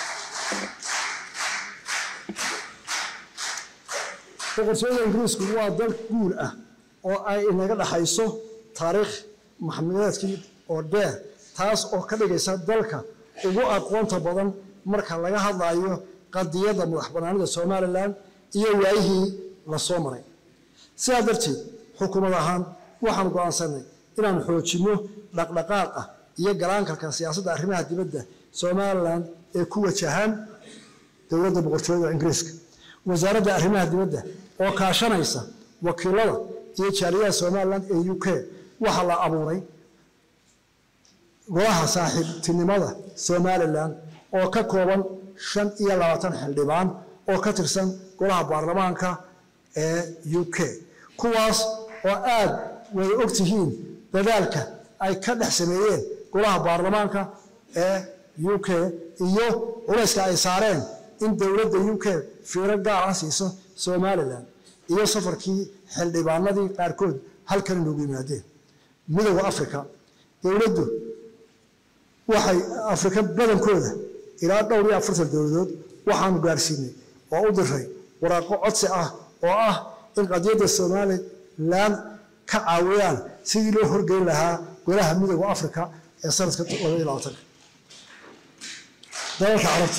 boqortooyada Ingiriisku waa dal guul ah oo ay inaga dhaxayso taariikh maxamiyaadkii oo dheer taas oo ka dhigaysa dalka ugu aqoonta badan marka laga hadlayo qadiyada madax bannaanida Soomaaliland iyo waayihii la soo maray. sidaa darteed xukuumad ahaan waxaan go'aansanay inaan xoojino dhaqdhaqaaqa iyo galaankalka siyaasadda arrimaha dibadda Soomaaliland ee ku wajahan dowladda boqortooyada Ingiriiska. wasaaradda arrimaha dibadda oo kaashanaysa wakiilada iyo jaaliyadaha Soomaaliland ee U K waxa la abuuray golaha saaxiibtinimada Soomaaliland oo ka kooban shan iyo labaatan xildhibaan oo ka tirsan golaha baarlamaanka ee U K kuwaas oo aad way ogtihiin dadaalka ay ka dhex sameeyeen golaha baarlamaanka ee U K iyo culayska ay saareen in dawladda U K fiiro gaar ah siiso Soomaaliland iyo safarkii xildhibaanadii qaarkood halkan loogu yimaadeen. midowga Afrika dawladdu waxay Afrika badankooda ilaa dhowr iyo afartan dawladood waxaanu gaarsiinay oo u diray waraaqo codsi ah oo ah in qadiyadda Soomaaliland ka caawiyaan sidii loo horgeyn lahaa golaha midowga Afrika ee sanadka laba iyo labaatan. dalalka Carabta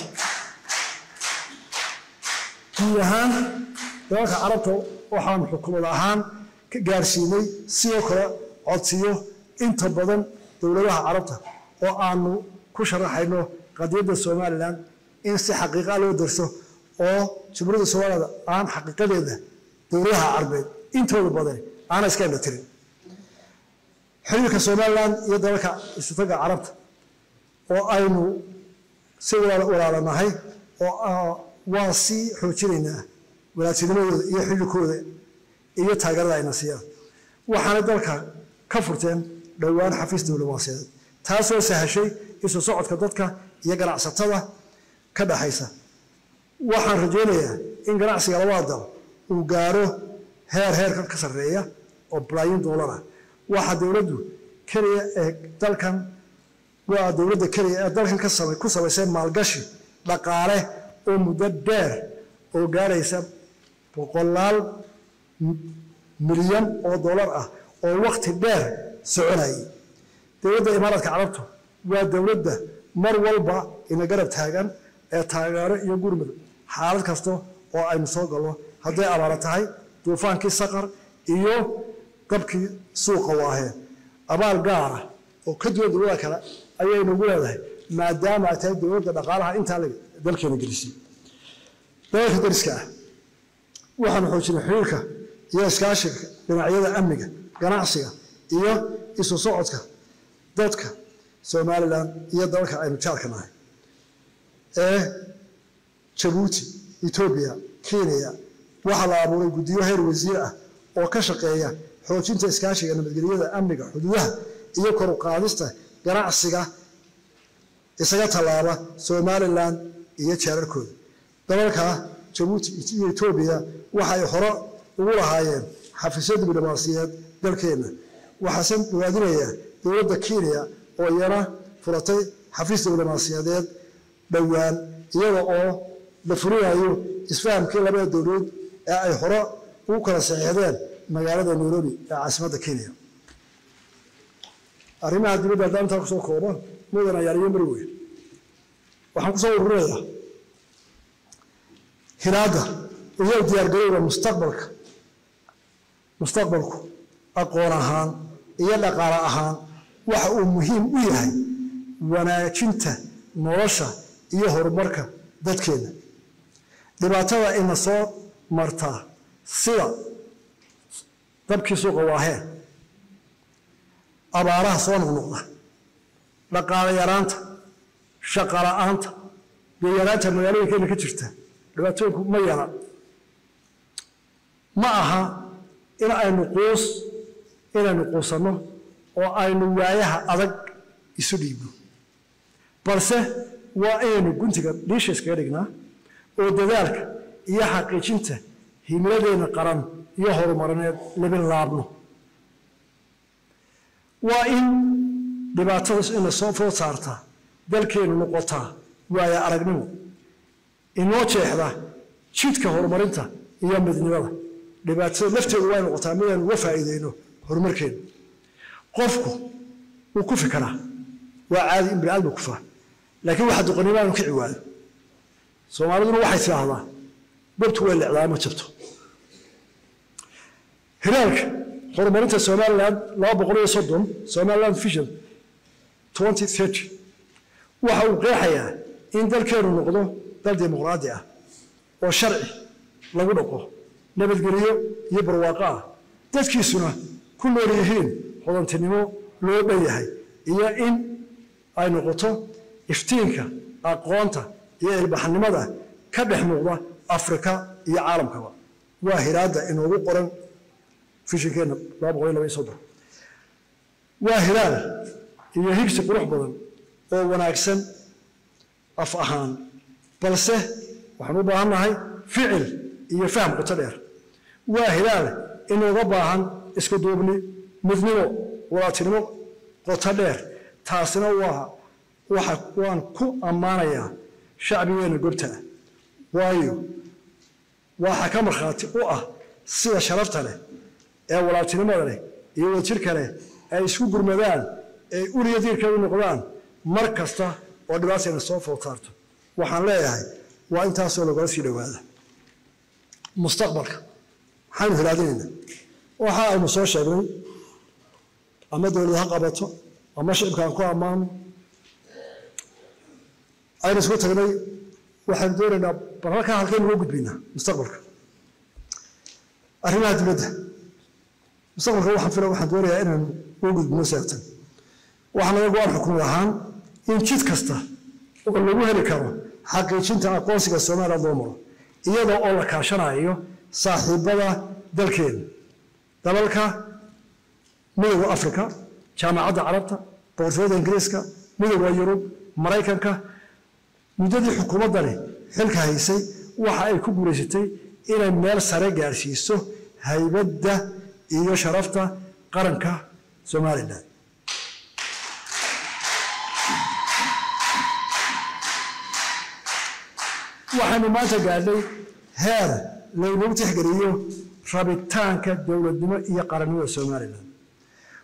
guud ahaan dalalka Carabta waxaanu xukuumad ahaan ka gaarsiinay sidoo kale codsiyo inta badan dawladaha Carabta oo aanu ku sharaxayno qadiyadda Soomaaliland in si xaqiiqo loo darso oo Jamhuuriyadda Soomaaliland aan xaqiiqadeeda dawladaha Carbeed intooda badan aan iska indhatirin. xiriirka Soomaaliland iyo dalalka istaga Carabta oo aynu si walaalanahay oo waa si xoojinaynaa walaasinimadooda iyo xiriirkooda iyo taageerada ayna siiyaan. waxaana dalka ka furteen dhowaan xafiis diblomaasiyadeed taasoo sahashay isu socodka dadka iyo ganacsatada ka dhaxaysa. waxaan rajaynayaa in ganacsiga labada dal uu gaaro heer heerka ka sarreeya oo bilyan dollar ah. waxa dawladdu kaliya ee dalkan waa dawladda kaliya ee dalkan ka samay ku samaysay maalgashi dhaqaale oo muddo dheer oo gaaraysa boqolaal milyan oo dollar ah oo waqti dheer soconayay dowladda imaaraadka carabtu waa dowladda mar walba ina garab taagan ee taageero iyo gurmud xaalad kasta oo aynu soo galno hadday abaara tahay duufaankii saqar iyo qabkii suuqa waaheen abaal gaara oo ka duwan dowladda kale ayaynu ugu leedahay maadaama ay tahay dowladda dhaqaalaha intaa dalkeena gelisay dalalka dariska ah waxaanu xoojinay xiriirka iyo iskaashiga dhinacyada amniga ganacsiga iyo isu socodka dadka Somaliland iyo dalka aynu jaarka nahay ee Djibouti Ethiopia Kenya waxa la abuuray guddiyo heer wasiir ah oo ka shaqeeya xoojinta iskaashiga nabadgelyada amniga xuduudaha iyo kor u qaadista ganacsiga isaga talaaba Somaliland iyo jaararkooda dalalka Djibouti iyo Ethiopia waxay hore ugu lahaayeen xafiisyada diblomaasiyadeed dalkeena waxaan wadaadinayaa dowladda Kenya oo yara furatay xafiis diblomaasiyadeed dhawaan iyada oo la furayo isfahamkii labada dowladood ee ay hore ugu kala saxiixdeen magaalada Nairobi ee caasimadda Kenya arrimaha dibadda daanta ku soo kooban mudana yaariyo marwey waxaan ku soo ururinayaa hiraada iyo diyaar garowga mustaqbalka mustaqbalku aqoon ahaan iyo dhaqaale ahaan waxa uu muhiim u yahay wanaajinta nolosha iyo horumarka dadkeena dhibaatada ina soo martaa sida dabkii suuqa waaheen abaaraha soo noqnoqda dhaqaale yaraanta shaqo la'aanta deegaanaanta magaalooyinkeena ka jirta dhibaatooyinku ma yara ma aha in aynu quus inaynu quusanno oo aynu waayaha adag isu dhiibno balse waa inaynu guntiga dhiisha iskaga dhignaa oo dadaalka iyo xaqiijinta himiladeena qaran iyo horumarineed labin laabno waa in dhibaatadaas ina soo food saartaa dalkeenu noqotaa waaya aragnimo inoo jeexda jidka horumarinta iyo midnimada dhibaatada lafteedu waa noqotaa midaan uga faa'iideyno horumarkeena qofku wuu ku fikiraa waa caadi in bini'aadamku ku faa laakiin waxa doqonnimo aanu ka ciwaado soomaaliduna waxay tidhaahdaa babtu way lecdaa ma jabto hiraalka horumarinta Somaliland laba boqol iyo soddon Somaliland Vision twenty thirty waxa uu qeexayaa in dalkeenu noqdo dal dimuqraadi ah oo sharci lagu dhaqo nabadgelyo iyo barwaaqo ah dadkiisuna ku nool yihiin hodantinimo loo dhanyahay iyo in ay noqoto iftiinka aqoonta iyo ilbaxnimada ka dhex muuqda Afrika iyo caalamkaba waa hiraada inoogu qoran fishinkeena laba boqol iyo laba iyo soddon waa hiraal iyo higsi qurux badan oo wanaagsan af ahaan balse waxaan u baahannahay ficil iyo faham qoto dheer waa hiraal inooga baahan isku duubni midnimo walaaltinimo qoto dheer taasina waa waxa waan ku ammaanayaa shacbigeena goobta waayo waxa ka markhaati u ah sida sharafta leh ee walaaltinimada leh iyo wadajirka leh ay isku gurmadaan ee uliya diirka u noqdaan mar kasta oo dhibaatayna soo food saarto waxaan leeyahay waa intaasoo lagala sii dhowaada mustaqbalka maxaynu hilaadinaynaa waxa aynu soo sheegnay ama dowladda ha qabato ama shicibkaan ku ammaano aynu isku tagnay waxaan doonaynaa bal halkaa halkaynu uga gudbaynaa mustaqbalka arrimaha dibadda mustaqbalka waxaan fila waxaan doonayaa inaan uga gudbino seegtan waxaan laga go-aan xukumad ahaan in jid kasta oo lagu heli karo xaqiijinta aqoonsiga Soomaaliya loo maro iyadoo oo la kaashanayo saaxiibada dalkeena dalalka midowga Afrika jaamacadda Carabta boqortooyada Ingiriiska midowga Yurub Mareykanka muddadii xukuumaddani xilka haysay waxa ay ku guuleysatay inay meel sare gaarsiiso haybadda iyo sharafta qaranka Soomaaliland waxaanu maanta gaadhay heer lagu tixgeliyo rabitaanka dowladnimo iyo qarannimada Soomaaliland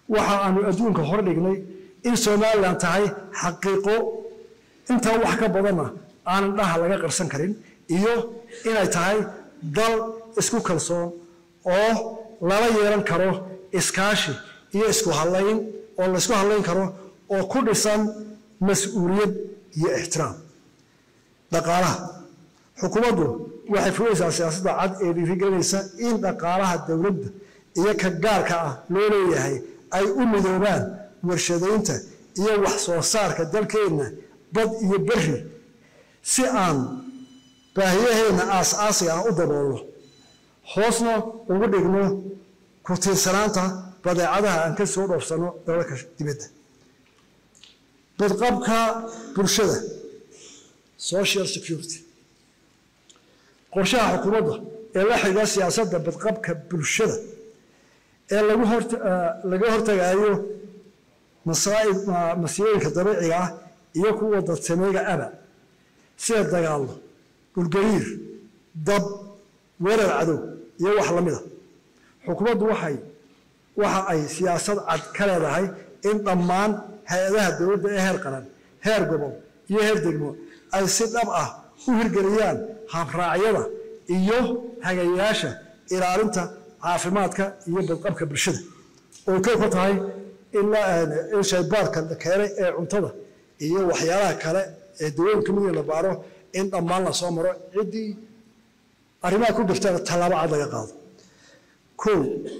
waxa aanu adduunka hor dhignay in Soomaaliland tahay xaqiiqo inta wax ka badanna aan dhaha laga qarsan karin iyo inay tahay dal isku kalsoon oo lala yeelan karo iskaashi iyo isku halayn oo la isku halayn karo oo ku dhisan mas'uuliyad iyo ixtiraam dhaqaalaha xukuumaddu waxay fulaysaa siyaasadda cad ee dhiirigelinaysa in dhaqaalaha dawladda iyo ka gaarka ah loo leeyahay ay u midoobaan warshadaynta iyo wax soo saarka dalkeena bad iyo berri si aan baahiyaheena aas-aasiga ah u daboolo hoosna ugu dhigno ku tiirsanaanta badeecadaha aan ka soo dhoofsano dalalka dibadda badqabka bulshada social security qorshaha xukuumadda ee la xidhiidha siyaasadda badqabka bulshada ee lagu hor laga hortagayo masaa'ib masiibooyinka dabiiciga ah iyo kuwa dadsameega aba sida dagaallo dhulgariir dab weerar cadow iyo wax la mid ah xukuumaddu waxay waxa ay siyaasad cad ka leedahay in dhammaan hay-adaha dowladda ee heer qaran heer gobol iyo heer degmo ay si dhab ah u hirgeliyaan habraacyada iyo hagayaasha ilaalinta caafimaadka iyo badqabka bulshada oo ka ka tahay in shaybaarka la keenay ee cuntada iyo waxyaalaha kale ee dawladda kamid la baaro in dhammaan la soo maro cidii arrimaha ku jirta talaabo cad laga qaado kow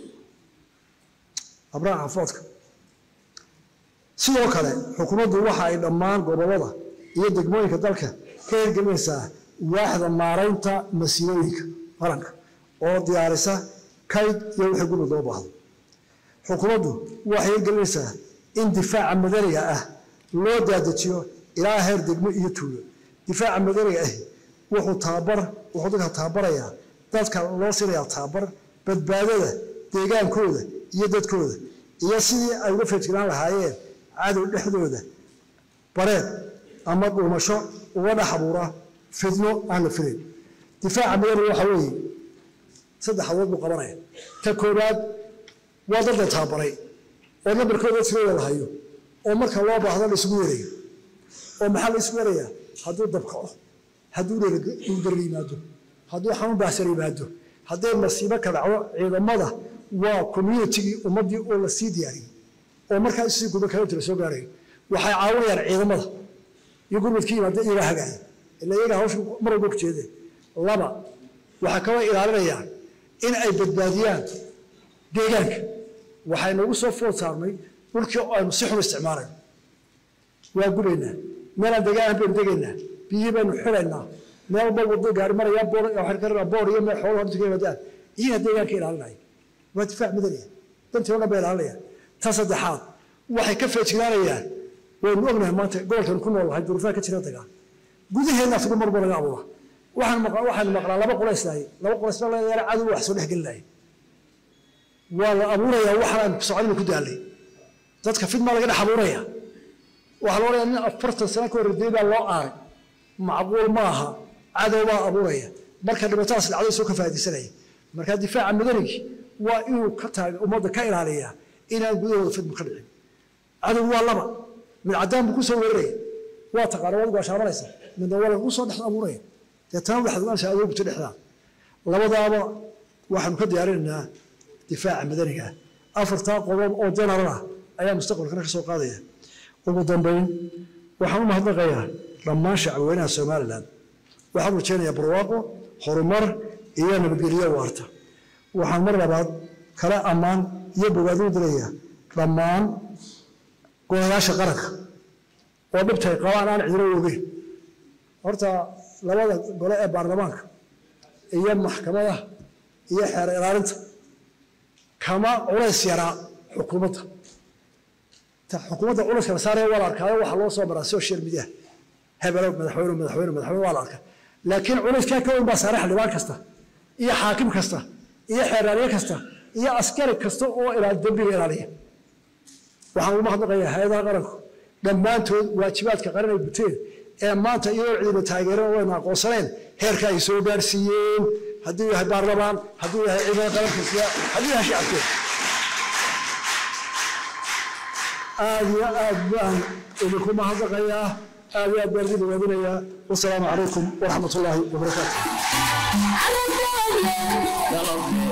abraha xafoodka sidoo kale xukuumaddu waxa ay dhammaan gobolada iyo degmooyinka dalka ka hirgelinaysaa waaxda maaraynta masiibooyinka qaranka oo diyaarisa kayd iyo wixii gurmud loo baahdo xukuumaddu waxay hirgelinaysaa in difaaca madaniga ah loo daadajiyo ilaa heer degmo iyo tuulo difaaca madaniga ah wuxuu tababar wuxuu dadka tababarayaa dadka loo siinayaa tababar badbaadada deegaankooda iyo dadkooda iyo sidii ay uga feejiraan lahaayeen cadow dhexdooda bareed ama dhuumasho uga dhex abuura fidno aan la filayn difaaca madaniga waxa weeye saddex awood buu qabanaya ta koowaad waa dad la tababaray oo nambarkooda tirada la hayo oo marka loo baahdo la isugu yeerayo oo maxaa la isugu yeerayaa hadduu dab kaco hadduu dhulgar yimaado hadduu xanuun baahsan yimaado hadday masiibo ka dhacdo ciidamada waa communitygii ummaddii oo la sii diyaariyey oo markaa isii guba kala tira soo gaarayo waxay caawinayaan ciidamada iyo gurmadkii yimaada iyagaa hagaaya ilaa iyagaa hawsha mar walba ku jeedeen laba waxaa kaloo ilaalinayaan in ay badbaadiyaan deegaanka waxay nagu soo food saarnay dhulkii aynu si xun isticmaalayno waa gubaynaa meelaan deegaan baynu degaynaa biyihii baynu xilaynaa meel walba waddo gaari marayaa boor waxaan ka rabaa boor iyo meel xoolo horta ka yimaadaan iyaga deegaanka ilaalinaya waa difaac madaniya dantii oo dhan bay ilaalinayaan ta saddexaad waxay ka feejignaanayaan waynu ognahay maanta gobolkan ku nool lahay duruufaha ka jira dagaal gudaheedna fidu marba laga abuura waxaan maqlaa waxaan maqlaa laba qolays lahay laba qolays la leeyahay cadow wax soo dhex gelinaya waa la abuurayaa waxaan socodna ku daalay dadka fidma laga dhex abuuraya waxa loo leeyahay in afartan sano ka hor deegaa loo aaray macquul ma aha cadow baa abuuraya marka dhibataas dhacday soo ka faa'iideysanaya marka difaaca madaniga waa inuu ka taago ummadda ka ilaaliya inaan gudahooda fidma ka dhicin cadow waa laba mid cadaan buu ku soo weeraraya waa taqaana wad gaashaabanaysa midna waa lagu soo dhex abuuraya deetana waxaad ugaanaysaa adoo gubto dhexdaa labadaaba waxaanu ka diyaarinaynaa difaaca madaniga afartaa qodob oo general ah ayaa mustaqbalkana ka soo qaadaya ugu dambeyn waxaan u mahadnaqayaa dhammaan shacabweynaha Somaliland waxaan rajaynayaa barwaaqo horumar iyo nabadgelyo waarta waxaan mar labaad kala ammaan iyo bogaadin diraya dhammaan golayaasha qaranka oo dhibtay qabaan aan cidina ogeyn horta labada gole ee baarlamaanka iyo maxkamadaha iyo xeer ilaalinta kama culays yaraa xukuumadda ta xukuumadda culays kala saaraya waa la arkaayo waxa loo soo maraa social media hebelo madaxweyne madaxweyne madaxweyne waa la arkaa laakiin culayska ka weyn baa saaray xildhibaan kasta iyo xaakim kasta iyo xeer ilaaliye kasta iyo askari kasta oo ilaal dambiga ilaaliya waxaan ugu mahadnaqayaa hay'adaha qaranku dhammaantood waajibaadka qaran ay guteen ee maanta iyadoo ciidamo taageero oo ayna aqoonsaneen heerka ay soo gaarsiiyeen haddii yahay baarlamaan haddii yahay ciidamada qaranka haddii yahay shacabka آدي آدبان إنكم هذا غياه آدي آدبان في الوادنيا والسلام عليكم ورحمة الله وبركاته.